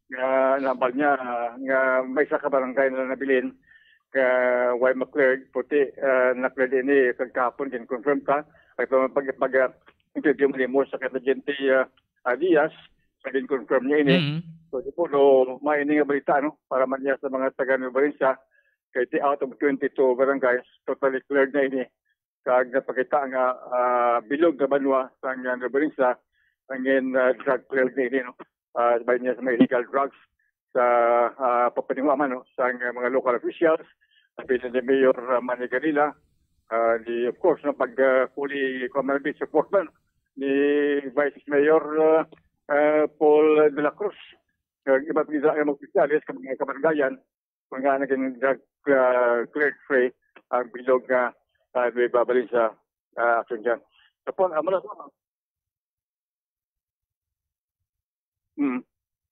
nga nambal niya uh, nga may sa kabarangay na nabilin ka why McClure puti uh, na-clear ini kagkapon din confirm ka ay pag pag uh, interview mo sa Teniente uh, Diaz sa din confirm niya ini. Mhm. So di po no may ini nga balita no para man niya sa mga taga Nueva Ecija kay ti out of twenty-two barangays totally cleared na ini. Kag napakita nga uh, bilog na banwa sa nga Nueva Ecija angin uh, drug cleared na ini no. Uh, sabay niya sa mga illegal drugs sa uh, papaningwaman no sa nga mga local officials sabi ni Mayor uh, Manny Galila uh, di of course no pag uh, fully community support man ni Vice Mayor uh, uh, Paul de la Cruz uh, iba't isa ang mga opisyalis sa mga kabaranggayan kung nga naging drug uh, cleared free ang bilog nga uh, may babalin sa uh, action dyan. Tapos, amo na sa Hmm.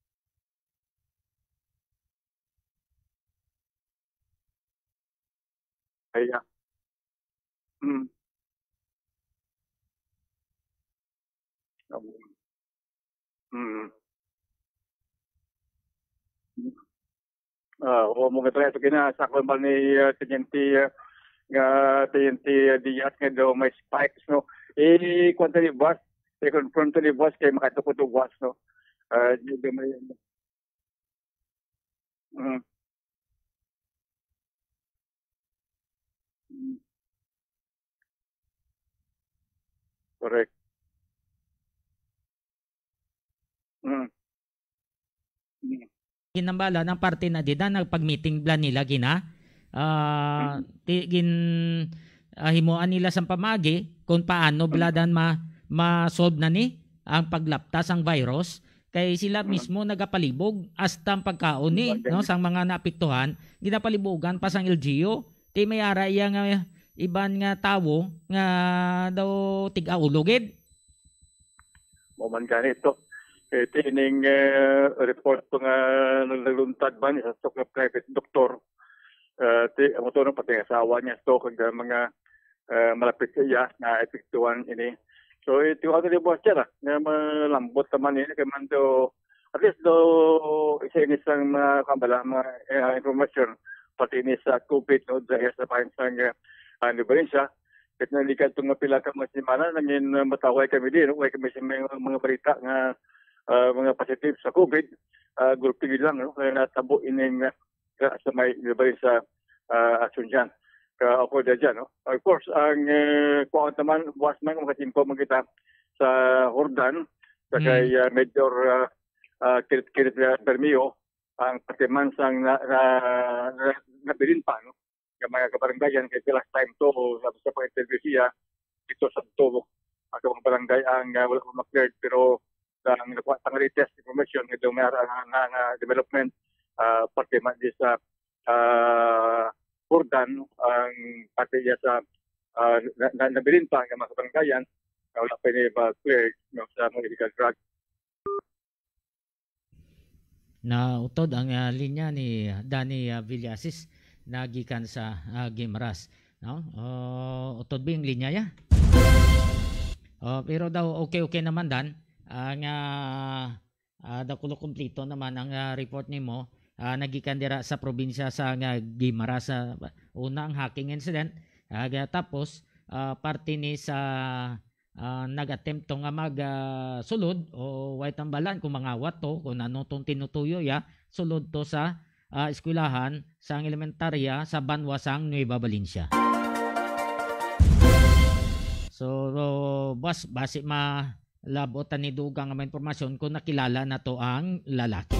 Kaya. Hmm. Hmm. Ah, o mo kaya ito kina sa kalmal ni uh, Teniente uh, nga Teniente Diaz nga daw may spikes no. Eh kwanta ni boss, eh confirm to ni boss kay makatukod to boss no. Ah, di ba may mm. Mm. Correct. Mm. Mm. Ginambala ng parte na dida nagpag-meeting plan nila gina ah ti gin ah, himuan nila sa pamagi kung paano bladan ma ma-solve na ni ang paglaptas ang virus kay sila mismo nagapalibog hasta ang pagkaon ni no sang mga naapektuhan ginapalibogan pa sang L G U ti may ara iya nga iban nga tawo nga daw tig-aulo gid. Mo man ganito. Eh, tining uh, report ko nga nagluntad ba niya sa private doctor. Uh, ti, ang ito pati asawa niya ito kag mga uh, malapit sa iya na epektuhan ini. So ito ako ni boss siya na malambot naman ini kay man do at least do isa ini sang mga kambala mga uh, informasyon pati ini sa COVID no dahil sa pain sang uh, Liberensya. Ket nalikat itong pila ka mga semana nangin uh, mataway kami din no kay kami sa mga, mga balita nga Uh, mga positive sa COVID, uh, grupo lang, no? Kaya natabo ining uh, sa may iba sa uh, action dyan. Kaya ako dyan, no? Of course, ang uh, kuwant naman, buwas man kung katimpo magkita sa Hordan, sa kay uh, Major uh, uh, Kirit Kirit uh, Bermio, ang patiman sang na, na, na, nabilin pa, no? ng mga kabaranggayan kay the last time to sa sa pag-interview siya dito sa to ang mga barangay ang uh, wala pa ma-cleared pero ang nakuha tang latest information ng nga nga nga development uh, parte man di sa uh, Jordan ang parte niya sa uh, na, nabilin pa ang mga kabaranggayan uh, wala pa ni ma-cleared no, sa mga illegal drugs. Na utod ang uh, linya ni Danny uh, Villasis nagikan sa uh, Guimaras, no? Uh, utod bing linya ya. Uh, pero daw okay okay naman dan ang uh, uh, dakulo kompleto naman ang uh, report nimo uh, nagikan dira sa probinsya sa uh, Guimaras sa uh, unang hacking incident uh, tapos uh, parte ni sa uh, nag-attempt to nga mag uh, sulod o white tambalan kung mangawat to kung ano tong tinutuyo ya sulod to sa uh, eskwelahan sa elementarya sa Banwasang Nueva Valencia. So uh, bas base ma labotan ni dugang nga impormasyon kung nakilala na to ang lalaki.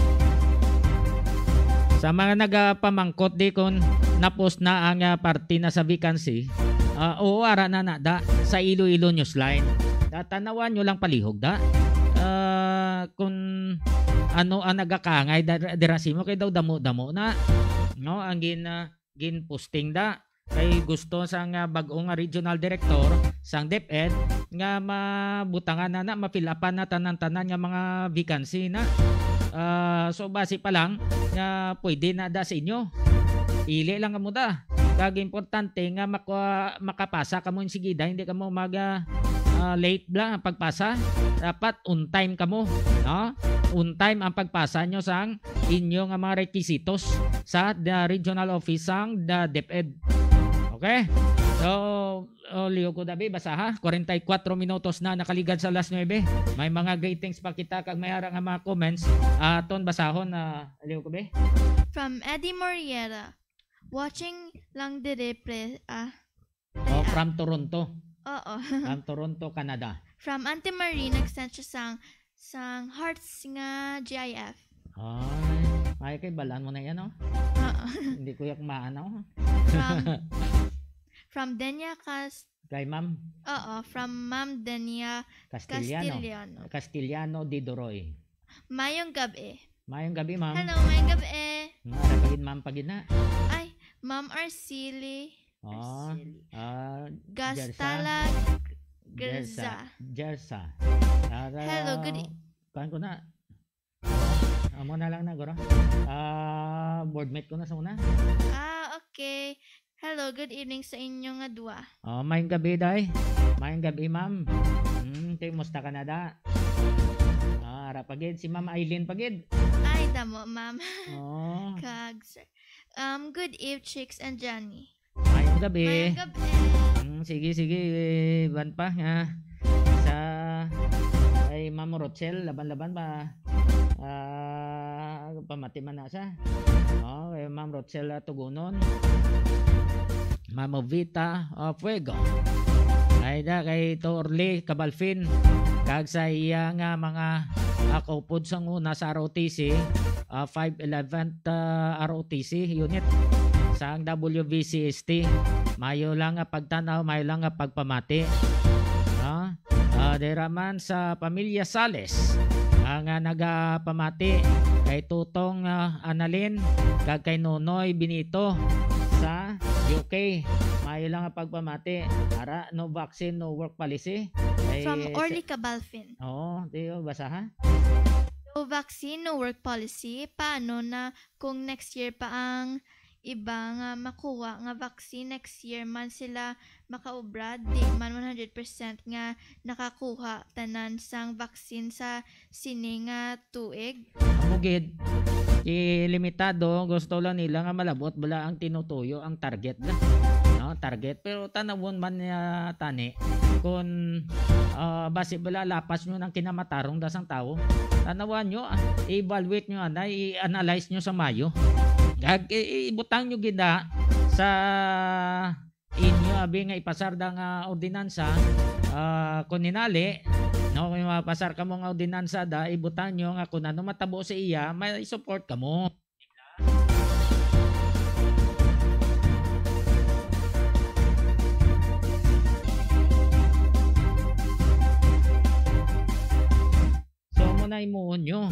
Sa mga nagapamangkot di kung na-post na ang uh, party na sa vacancy, uh, oo ara na na da sa Iloilo Newsline. Tatanawan nyo lang palihog da. Uh, kung ano ang nagakangay dirasimo kay daw damo-damo na no ang gin uh, gin posting da kay gusto sang uh, bag-ong uh, regional director sang DepEd nga mabutangan na na mapilapan na tanan-tanan nga mga vacancy na uh, so base pa lang nga pwede na da sa inyo ili lang mo da kag importante nga maka, makapasa kamo sigida hindi kamo mag uh, late bla pagpasa dapat on time kamo no on time ang pagpasa nyo sang inyo nga mga requisitos sa the regional office sang the DepEd. Okay? So, oh, liyo ko dabi, basa ha? forty-four minutos na nakaligad sa last nine. May mga greetings pa kita kag may harang nga mga comments. Aton uh, basahon na uh, liyo ko be. From Eddie Moriera. Watching lang dire pre ah. Oh, from Toronto. Oo. From Toronto, Canada. From Auntie Marie nag-send siya sang sang hearts nga G I F. Ay, ay kay balan mo na yan, no? Oo. Hindi ko yak maanaw. From From Denya Cast Kay ma'am? Oo, from Ma'am Denya Castillano. Castillano. Castillano Di Doroy. Mayong gabi. Mayong gabi, ma'am. Hello, mayong gabi. Narapagin, ma'am, pagina. Ay, Ma'am Arcili. Oh, uh, Gastala Gersa. Gersa. Hello, good e- Kuhan ko na. Amo na lang na, goro. Ah, boardmate ko na sa una. Ah, okay. Hello, good evening sa inyo nga dua. Oh, mayong gabi, day. Mayong gabi, ma'am. Hmm, kayo musta ka na da? Ah, rapagid. Si Ma'am Aileen pagid. Ay, damo, ma'am. Oh. Kag, sir. Um, good eve, chicks and Johnny. Mayong gabi. Mayong gabi. Hmm, sige, sige. Ban pa, ha? Sa... Ay, Ma'am Rochelle, laban-laban ba? Ah, pamati man na siya. Oh, eh, Ma'am Rochelle Tugunon. Ma'am Vita uh, Fuego. Ay da kay Torli Cabalfin. Kag sa iya nga mga uh, kaupod sang una sa R O T C, uh, five eleventh uh, R O T C unit sang W V C S T. Mayo lang nga pagtanaw, mayo lang nga pagpamati. Ha? Uh, dira man sa pamilya Sales ang uh, nagapamati kay Tutong uh, Analin kag kay Nonoy Benito sa U K. Mayo lang ang pagpamati. Ara, no vaccine, no work policy. Ay, From Orly Cabalfin. Oo, diyo, basa ha? No vaccine, no work policy. Paano na kung next year pa ang iba nga makuha nga vaccine, next year man sila makaubra, di man one hundred percent nga nakakuha tanan sang vaccine sa sini nga tuig. Amugid, ilimitado, gusto lang nila nga malabot bala ang tinutuyo ang target na. No, target pero tanawon man niya tani kung uh, base bala lapas nyo ng kinamatarong dasang tao, tanawan nyo, i-evaluate nyo ana, i-analyze nyo sa Mayo. Gag ibutang nyo gida sa inyo abi nga ipasar da nga ordinansa uh, kung ninali no kung mapasar ka mo nga ordinansa da ibutang nyo nga kung ano matabo sa iya may support ka mo. na imuon nyo.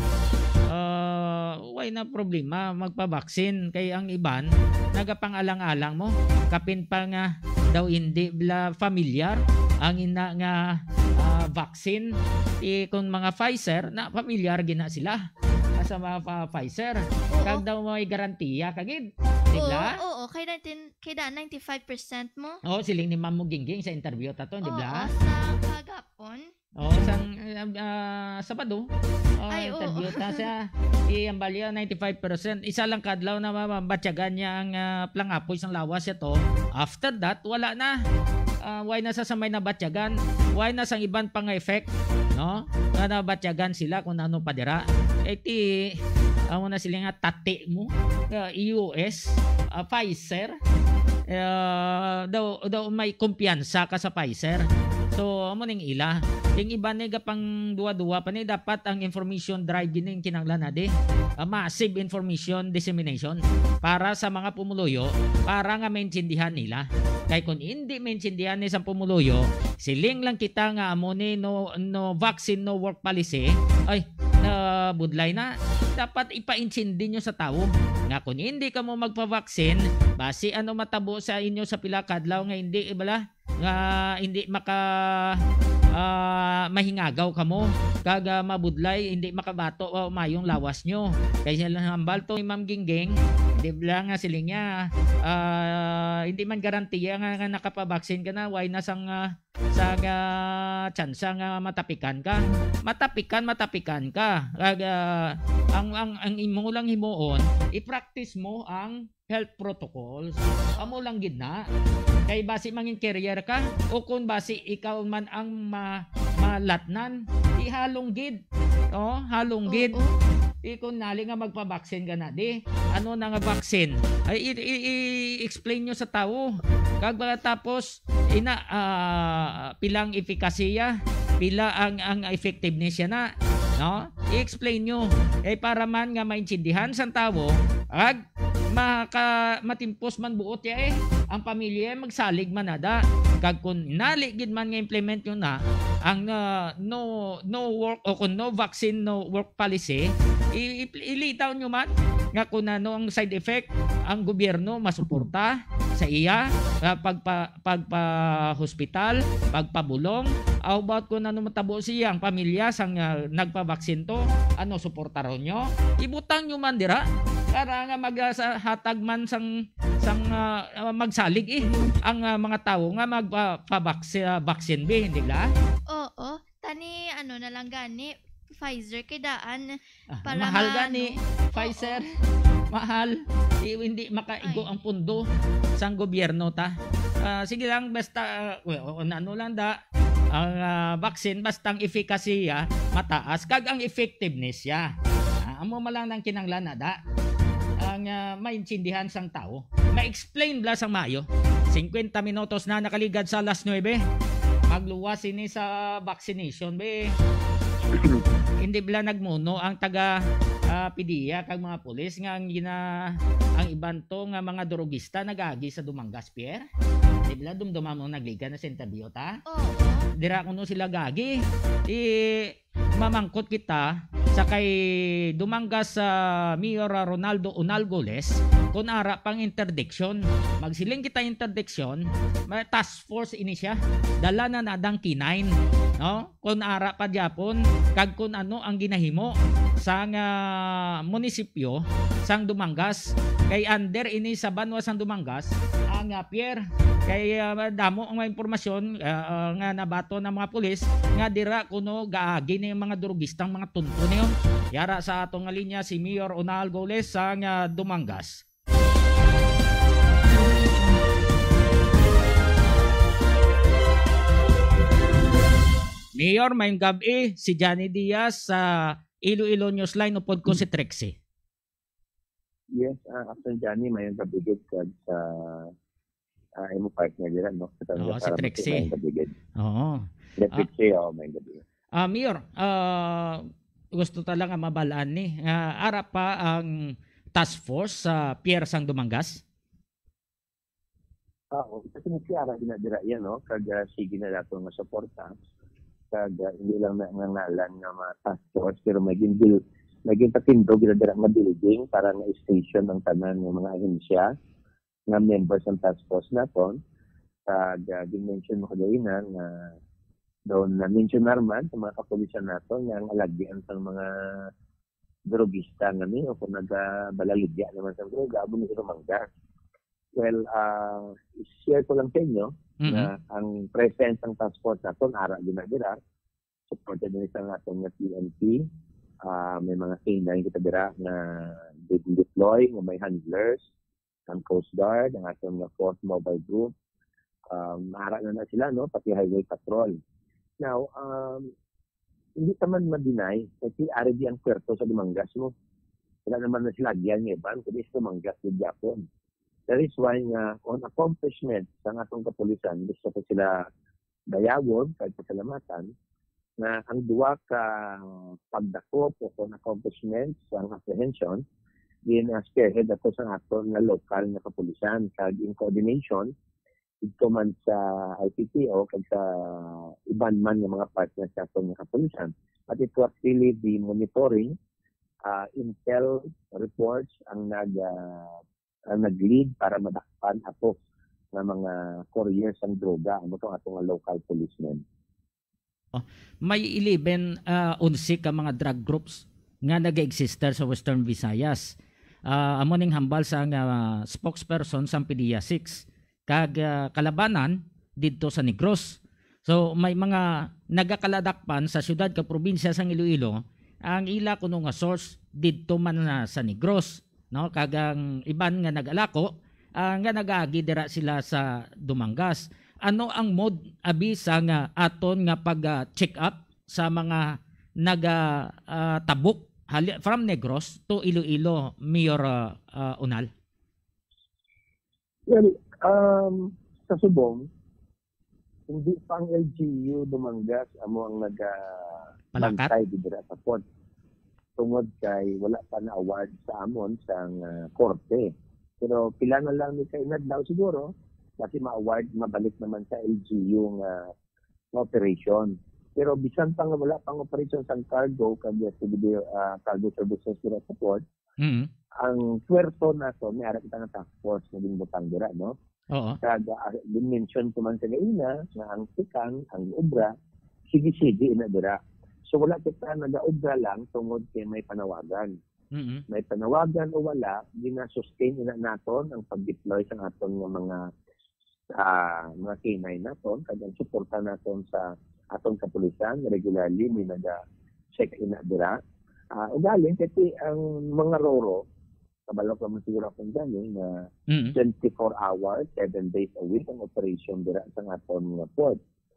Uh, why na problema magpabaksin kay ang iban nagapangalang-alang mo kapin pa nga daw hindi bla familiar ang ina nga uh, vaccine eh, kung mga Pfizer na familiar gina sila sa mga pa Pfizer kag daw may garantiya kagid diba? Oo, oo, kay natin kay da ninety-five percent mo. Oh, siling ni Ma'am Gingging sa interview ta to, di ba? Oo, sa kagapon. Oh, sang uh, Sabado. Oh, Ay, interview oo. ta siya. Iyang balya ninety-five percent. Isa lang kadlaw na mabatyagan niya ang uh, plangapoy sang lawas ito. After that, wala na. Uh, why na sa samay na batyagan? Why na sang iban pang effect? No? Na nabatyagan sila kung ano pa dira. Eh ti amo na sila nga tati mo uh, U S uh, Pfizer uh, daw daw may kumpiyansa ka sa Pfizer. So amo ning ila. Yung iba ni gapang duwa-duwa pa ni dapat ang information drive din kinanglan na di. Uh, massive information dissemination para sa mga pumuluyo para nga maintindihan nila. Kay kung hindi maintindihan ni sa pumuluyo, siling lang kita nga amo ni no no vaccine no work policy. Ay na budlay na dapat ipaintindi nyo sa tao nga kung hindi ka mo magpa-vaccine basi ano matabo sa inyo sa pila kadlaw nga hindi ibala nga hindi maka uh, mahingagaw ka mo kaga mabudlay hindi makabato o mayong lawas nyo kaya lang hambal to ni Ma'am Gingging hindi bala nga siling niya uh, hindi man garantiya nga, nga nakapabaksin ka na why na sang uh, sa uh, tsansa nga matapikan ka matapikan matapikan ka kaga ang ang ang imo lang himuon i-practice mo ang health protocols amo lang gid na kay basi mangin carrier ka o kung basi ikaw man ang ma, malatnan ihalong gid oh halong gid ikon nali nga magpabaksin ka na di ano na nga vaccine ay i-explain nyo sa tao kag tapos ina uh, pilang efikasya pila ang ang effectiveness na no i-explain nyo eh para man nga maintindihan sa tao ag maka matimpos man buot ya eh ang pamilya magsalig man nada kag kun naligid man nga implement nyo na ang uh, no no work o kung no vaccine no work policy ilitaw nyo man nga kung ano ang side effect ang gobyerno masuporta sa iya uh, pagpa pagpa hospital pagpabulong how about kung ano matabo siya ang pamilya sang uh, nagpabaksin to ano suporta raw nyo ibutang nyo man dira para nga maghatag man sang sang uh, magsalig eh ang uh, mga tao nga magpabaksin uh, vaccine be hindi la oo tani ano na lang gani Pfizer kay daan ah, para mahal ma- gani ano, Pfizer mahal I, hindi makaigo ang pundo sang gobyerno ta uh, sige lang basta uh, well, ano lang da ang uh, vaccine basta ang efficacy ya mataas kag ang effectiveness ya uh, amo malang nang kinanglan na da ang uh, maintindihan sang tao ma-explain bla sang mayo fifty minutos na nakaligad sa alas nine magluwas ini sa vaccination be hindi bla nagmuno ang taga uh, P D E A kag mga pulis nga ang gina ang iban to nga mga drogista nagagi sa Dumangas Pier hindi bla dumduma mo nagliga na sa interview ta oo dira kuno sila gagi i mamangkot kita sa kay Dumangas sa uh, Mayor Ronaldo Unalgoles kung ara pang interdiction magsiling kita interdiction may task force ini siya dala na nadang K nine no kung ara pa Japon kag kung ano ang ginahimo sang uh, munisipyo sang Dumangas kay under ini sa banwa sang Dumangas ang uh, pier kay uh, damo ang mga impormasyon uh, uh, nga nabato ng mga pulis nga dira kuno gaagi ni mga drogistang mga tunto niyon yara sa atong nga linya si Mayor Unalgoles sang uh, Dumangas. Mayor, may gabi si Johnny Diaz sa Iloilo Newsline upod ko si Trexie. Yes, uh, after Johnny, may gabi gid sa uh, imo partner dira no. Oo, si Trexie. Oo. Trexie oh, may gabi. Ah, uh, Mayor, uh, gusto talaga mabalaan ni. Uh, ara pa ang task force sa uh, Pier Sang Dumangas. Ah, oh, kasi ni Piara dinadira yan no, kag uh, sige na dato nga suporta. kag uh, hindi lang na nangalan nga mga task force pero maging bil maging patindog gila dira nga building para nga station ng tanan ng mga ahensya nga members ng task force naton. Kag uh, dimension mo kadainan nga doon na mention naman sa mga kapulisan nato nga ang alagyan sa mga drogista nga ni o kung nagabalalidya naman sa droga abo ni rumangga. Well, uh, share ko lang sa inyo Mhm. na ang presence ng task force nato ara ginadira supported din sa atong nga P N P. Uh, may mga K nine kita dira nga deploy nga may handlers ang Coast Guard ang atong nga fourth mobile group. Um, ara na na sila no pati highway patrol. Now, um, hindi naman ma-deny kasi ari di ang puerto sa Dumangas mo. Wala naman na sila agyan nga ban kundi sa Dumangas di Japon. That is why nga on accomplishment sa atong kapulisan gusto ko sila dayawon kahit pasalamatan na ang duwa ka pagdakop o on accomplishments ang apprehension din uh, spearhead ato sa aton nga local nga kapulisan kag in coordination ito man sa I P P O kag sa iban man nga mga partners sa aton nga kapulisan. But it was really the monitoring uh, intel reports ang nag uh, ang nag-lead para madakpan ato ng mga couriers ang droga ano tong atong local policemen. May eleven uh, unsi ka mga drug groups nga nag-exister sa Western Visayas. Uh, amo ning hambal sa nga uh, spokesperson sa P D E A six kag uh, kalabanan didto sa Negros. So may mga nagakaladakpan sa syudad ka probinsya sa Iloilo ang ila kuno nga source didto man na sa Negros, no? Kag ang iban nga nag-alako uh, nga nagaagi dira sila sa Dumangas. Ano ang mod abi sa nga aton nga pag uh, check up sa mga naga uh, tabuk from Negros to Iloilo, Mayor uh, uh, Unal? Well, um, sa Subong, hindi pa ang L G U Dumangas amo ang Palakat? nag-bantay dira sa port. Tungod kay wala pa na award sa amon sa uh, korte. Pero pila na lang ni kay Nadlaw siguro kasi ma-award mabalik naman sa L G U nga uh, operation. Pero bisan pa nga wala pang operation sa cargo kag uh, cargo services dira sa port. Mm-hmm. Ang puerto nato may ara kita nga task force nga butang dira no. Oo. Kada uh, dimension ko man sa ina nga ang tikang ang obra sige-sige ina dira. So wala kita nagaobra lang tungod kay may panawagan. Mm-hmm. May panawagan o wala, gina-sustain ina naton ang pag-deploy sa aton nga mga uh, mga K nine naton kag ang suporta naton sa atong kapulisan regularly may naga-check ina dira. Uh, ugaling kasi ang mga roro kabalo ko man siguro akong galing na Mm-hmm. twenty-four hours, seven days a week ang operation dira sa aton nga port.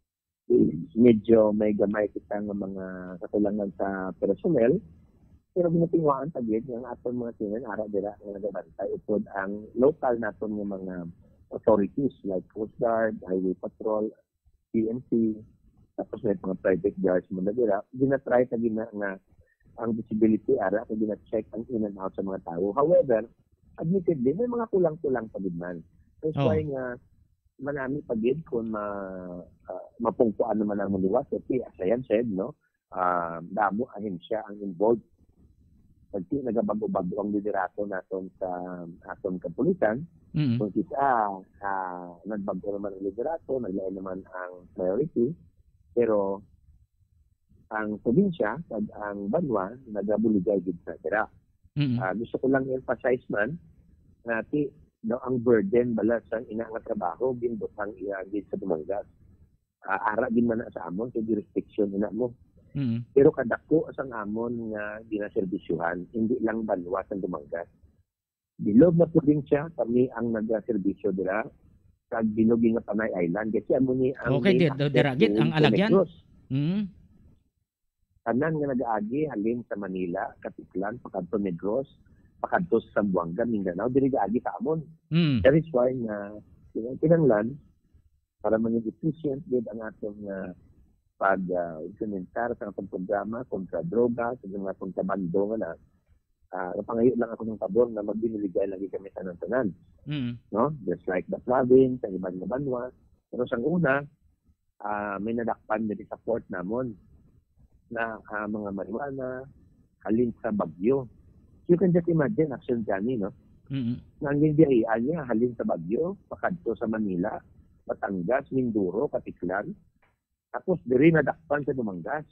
Medyo may gamay kita nga mga kakulangan sa personnel pero ginatingwaan tagid nga aton mga tinan ara dira nga nagabantay upod ang local naton nga mga authorities like Coast Guard, Highway Patrol, P N P, tapos may mga private guards mo na dira ginatry tagid na nga ang visibility ara kung gina-check ang in and out sa mga tao. However, admittedly may mga kulang-kulang pa din man. That's Oh. why nga manami pagid kung ma uh, mapungkuan naman ang luwas kasi as I have said no uh, damo ahensya ang involved pagti nagabago-bago ang liderato naton sa aton kapulisan. Mm-hmm. Kung isa uh, nagbago naman ang liderato naglain naman ang priority pero ang probinsya at ang banwa nagabuligay gid sa dira. Mm-hmm. Uh, gusto ko lang emphasize man na ti no ang burden bala sa ina nga trabaho gindot ang iagid sa Dumangas. Uh, ara din man na sa amon kay jurisdiction ina mo. Mm-hmm. Pero kadako sang amon nga ginaserbisyuhan hindi lang banwa sa Dumangas. Bilog na probinsya kami ang nagaserbisyo dira kag binugi nga Panay Island kasi amo ni ang Okay, main di- access dira gid to ang alagyan? Negros. Mm-hmm. Tanan nga nagaagi halin sa Manila, Katiklan, pakadto Negros, pakadto sa Zamboanga, Mindanao, diri gaagi sa amon. Mm-hmm. That is why nga kinahanglan para maging efficient gid ang atong uh, pag uh, implementar sa atong programa kontra droga sa mga atong kabando nga na uh, pangayo lang ako ng pabor na magbiniligay lagi kami sa tanan, Mm-hmm. no? Just like the province, sa ibang nga banwa. Pero sa una, ah, may nadakpan din sa port namon na ah, mga marijuana halin sa Bagyo. You can just imagine, Action Johnny, no? Mm-mm. Nang biyayaan niya halin sa Bagyo, pakadto sa Manila, Batangas, Mindoro, Katiklan. Tapos diri nadakpan sa Dumangas.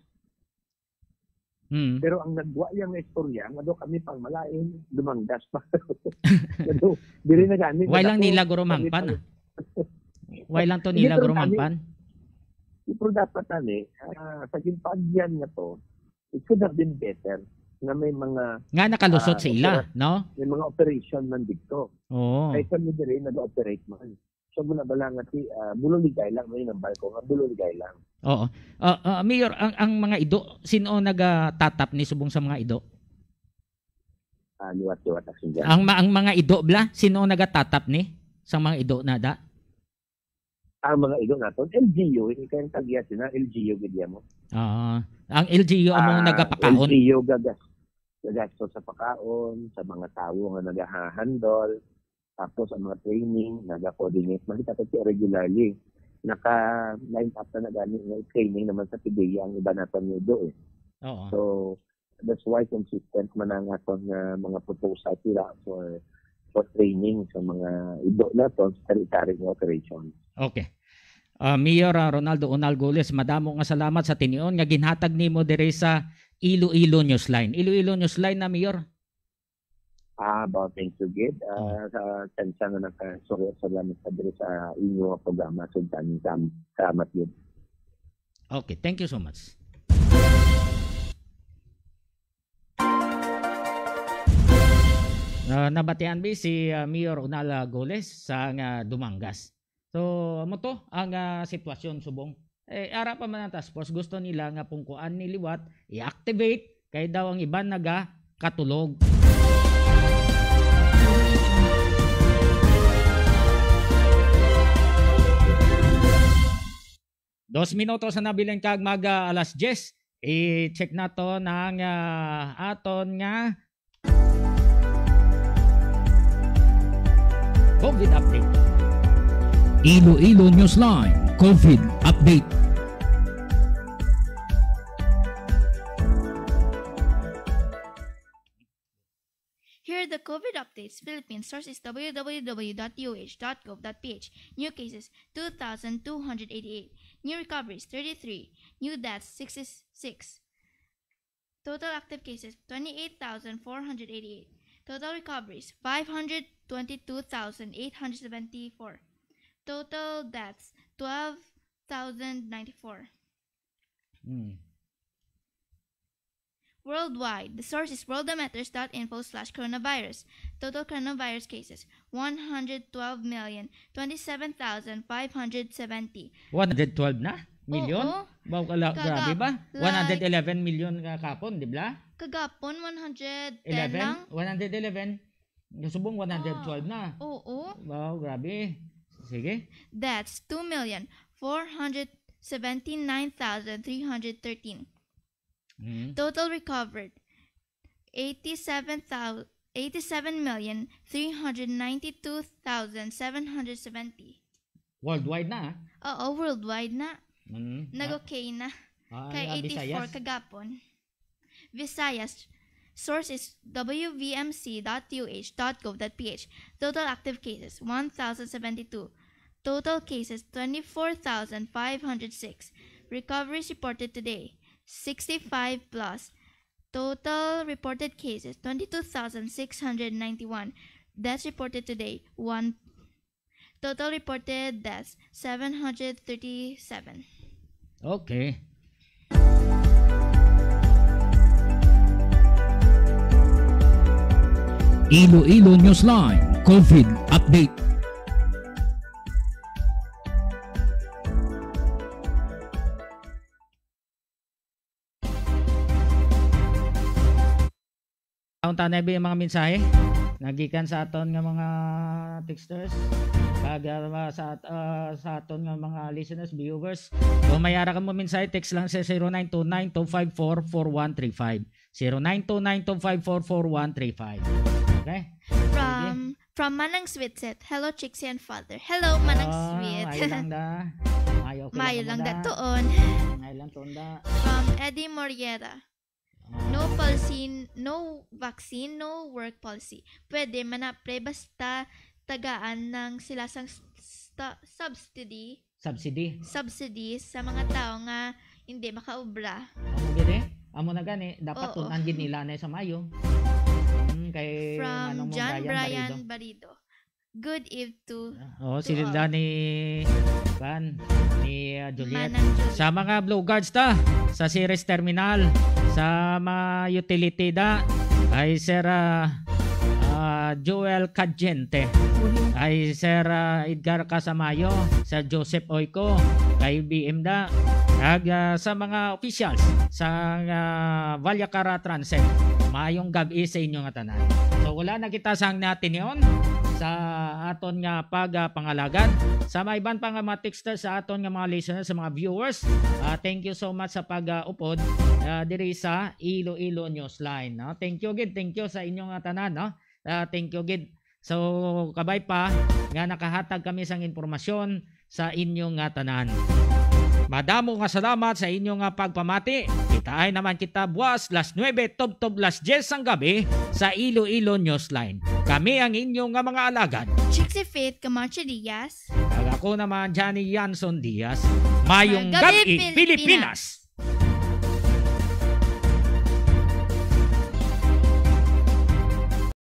Mm. Pero ang nagwa yang istorya, nga do kami pang malain, Dumangas pa. Pero diri na gani. Why lang nila guro mangpan? Why lang to nila guro mangpan? Pero dapat ani, uh, sa gimpagyan nga to, it should have been better na may mga Nga nakalusot ah, sa ila, no? may mga operation man dito. Oo. Kaya kami diri nag-operate man. So muna ba lang ati uh, buloligay lang may nang barko nga buloligay lang. Oo. Uh, uh, Mayor, ang, ang mga ido, sino nagatatap ni subong sa mga ido? Ah, liwat-liwat action dyan. Ang, ma- ang mga ido bla, sino nagatatap ni sa mga ido nada? Ang mga ido naton, L G U, hindi kayong tagya sila, L G U gidya mo. Oo. Ang L G U among Ah, nagapakaon. L G U gagas. Gagasto sa pakaon, sa mga tawo nga nagahahandol, tapos ang mga training, naga-coordinate. Makita ko siya regularly. Naka-line up na na gani nga training naman sa P D E ang iba natin nyo do eh. Oo. So, that's why consistent man ang atong uh, mga proposal sila for for training sa mga ido na to sa territory operation. Okay. Uh, Mayor uh, Ronaldo Onalgoles, madamo nga salamat sa tinion nga ginhatag nimo diri sa Iloilo Newsline. Iloilo Newsline na Mayor. Ah, about thanks to Gid. Uh, sa tansa nga nagkasuri sa salamat sa diri sa inyo nga programa sa Daning Salamat Gid. Okay, thank you so much. Uh, nabatian bi si uh, Mayor Unala Goles sa nga Dumangas. So mo to ang uh, sitwasyon subong. Eh ara pa man ang task force gusto nila nga pungkuan ni liwat i-activate kay daw ang iban naga katulog. Dos minutos na nabiling kag maga alas diyes. I-check na to ng uh, aton nga COVID update. Iloilo Newsline COVID Update. Here are the COVID updates. Philippines source is w w w dot u h dot gov dot p h. New cases two thousand two hundred eighty-eight. New recoveries thirty-three. New deaths sixty-six. Total active cases twenty-eight thousand four hundred eighty-eight. Total recoveries five hundred twenty-two thousand eight hundred seventy-four. Total deaths twelve thousand ninety-four. Hmm. Worldwide, the source is worldometers dot info slash coronavirus. Total coronavirus cases one hundred twelve million twenty-seven thousand five hundred seventy. one hundred twelve na million? Oo. Wow, kala, Kagap- grabe ba? like- one hundred eleven million ka kapon, di ba? Kagapon one hundred ten eleven? lang. one hundred eleven? Subong one hundred twelve na. Oo. Wow, grabe. Sige. That's two million four hundred seventy-nine thousand three hundred thirteen. Hmm. Total recovered eighty-seven thousand eighty-seven million three hundred ninety-two thousand seven hundred seventy. Worldwide na. ah. Oo, worldwide na. Hmm. Nag-okay na. Ah, Kay ah, eighty-four Visayas. kagapon. Visayas. Source is w v m c dot u h dot gov dot p h. Total active cases one thousand seventy-two. Total cases twenty-four thousand five hundred six. Recoveries reported today sixty-five plus. Total reported cases twenty-two thousand six hundred ninety-one. Deaths reported today one. Total reported deaths seven hundred thirty-seven. Okay. Iloilo Newsline COVID Update. Taon tanay ba yung mga mensahe? Nagikan sa aton nga mga texters, kag uh, sa uh, sa aton nga mga listeners, viewers. Kung may ara ka mo mensahe, text lang sa zero nine two nine two five four four one three five. zero nine two nine two five four four one three five. Okay? From from Manang Sweet set. Hello, Chixie and Father. Hello, Manang Ah, Sweet. ay lang da. Mayo, okay Mayo lang naman datoon. Mayo lang tunda. From Eddie Moriera. No policy, no vaccine, no work policy. Pwede manapre basta tagaan ng sila sang sta- subsidy, Subsidy. subsidies sa mga tao nga hindi makaubra. Amo gini? Amo na gani. Dapat Oo. tunan gid nila na sa Mayo. Hmm, kay From manong mo, John Brian Brian Barido. Barido. Good eve to Oh, to sila all. ni kan ni uh, Juliet. Manang Juliet. Sa mga Blue Guards ta, sa Ceres Terminal, sa mga utility da, ay Sir uh, uh, Joel Cadjente, ay Sir uh, Edgar Casamayo, Sir Joseph Oico, kay B M da, ag uh, sa mga officials sa uh, Valyacara Transit, mayong gabi sa inyo nga tanan. So wala na kita sang natin yon sa aton nga pagpangalagad. Sa mga iban pa nga mga texter sa aton nga mga listeners, sa mga viewers, uh, thank you so much sa pag-upod uh, diri sa Iloilo Newsline. No? Thank you gid, thank you sa inyong nga tanan. No? Uh, thank you gid. So kabay pa nga nakahatag kami sang impormasyon sa inyong nga tanan. Madamo nga salamat sa inyong nga pagpamati. Kita ay naman kita buwas las nuwebe tubtob las diyes ang gabi sa Iloilo Newsline. Kami ang inyong nga mga alagad. Trixie Faith Camacho Diaz. Kag ako naman Johnny Yanson Diaz. Mayong Gabi, gabi, Pilipinas. Pilipinas.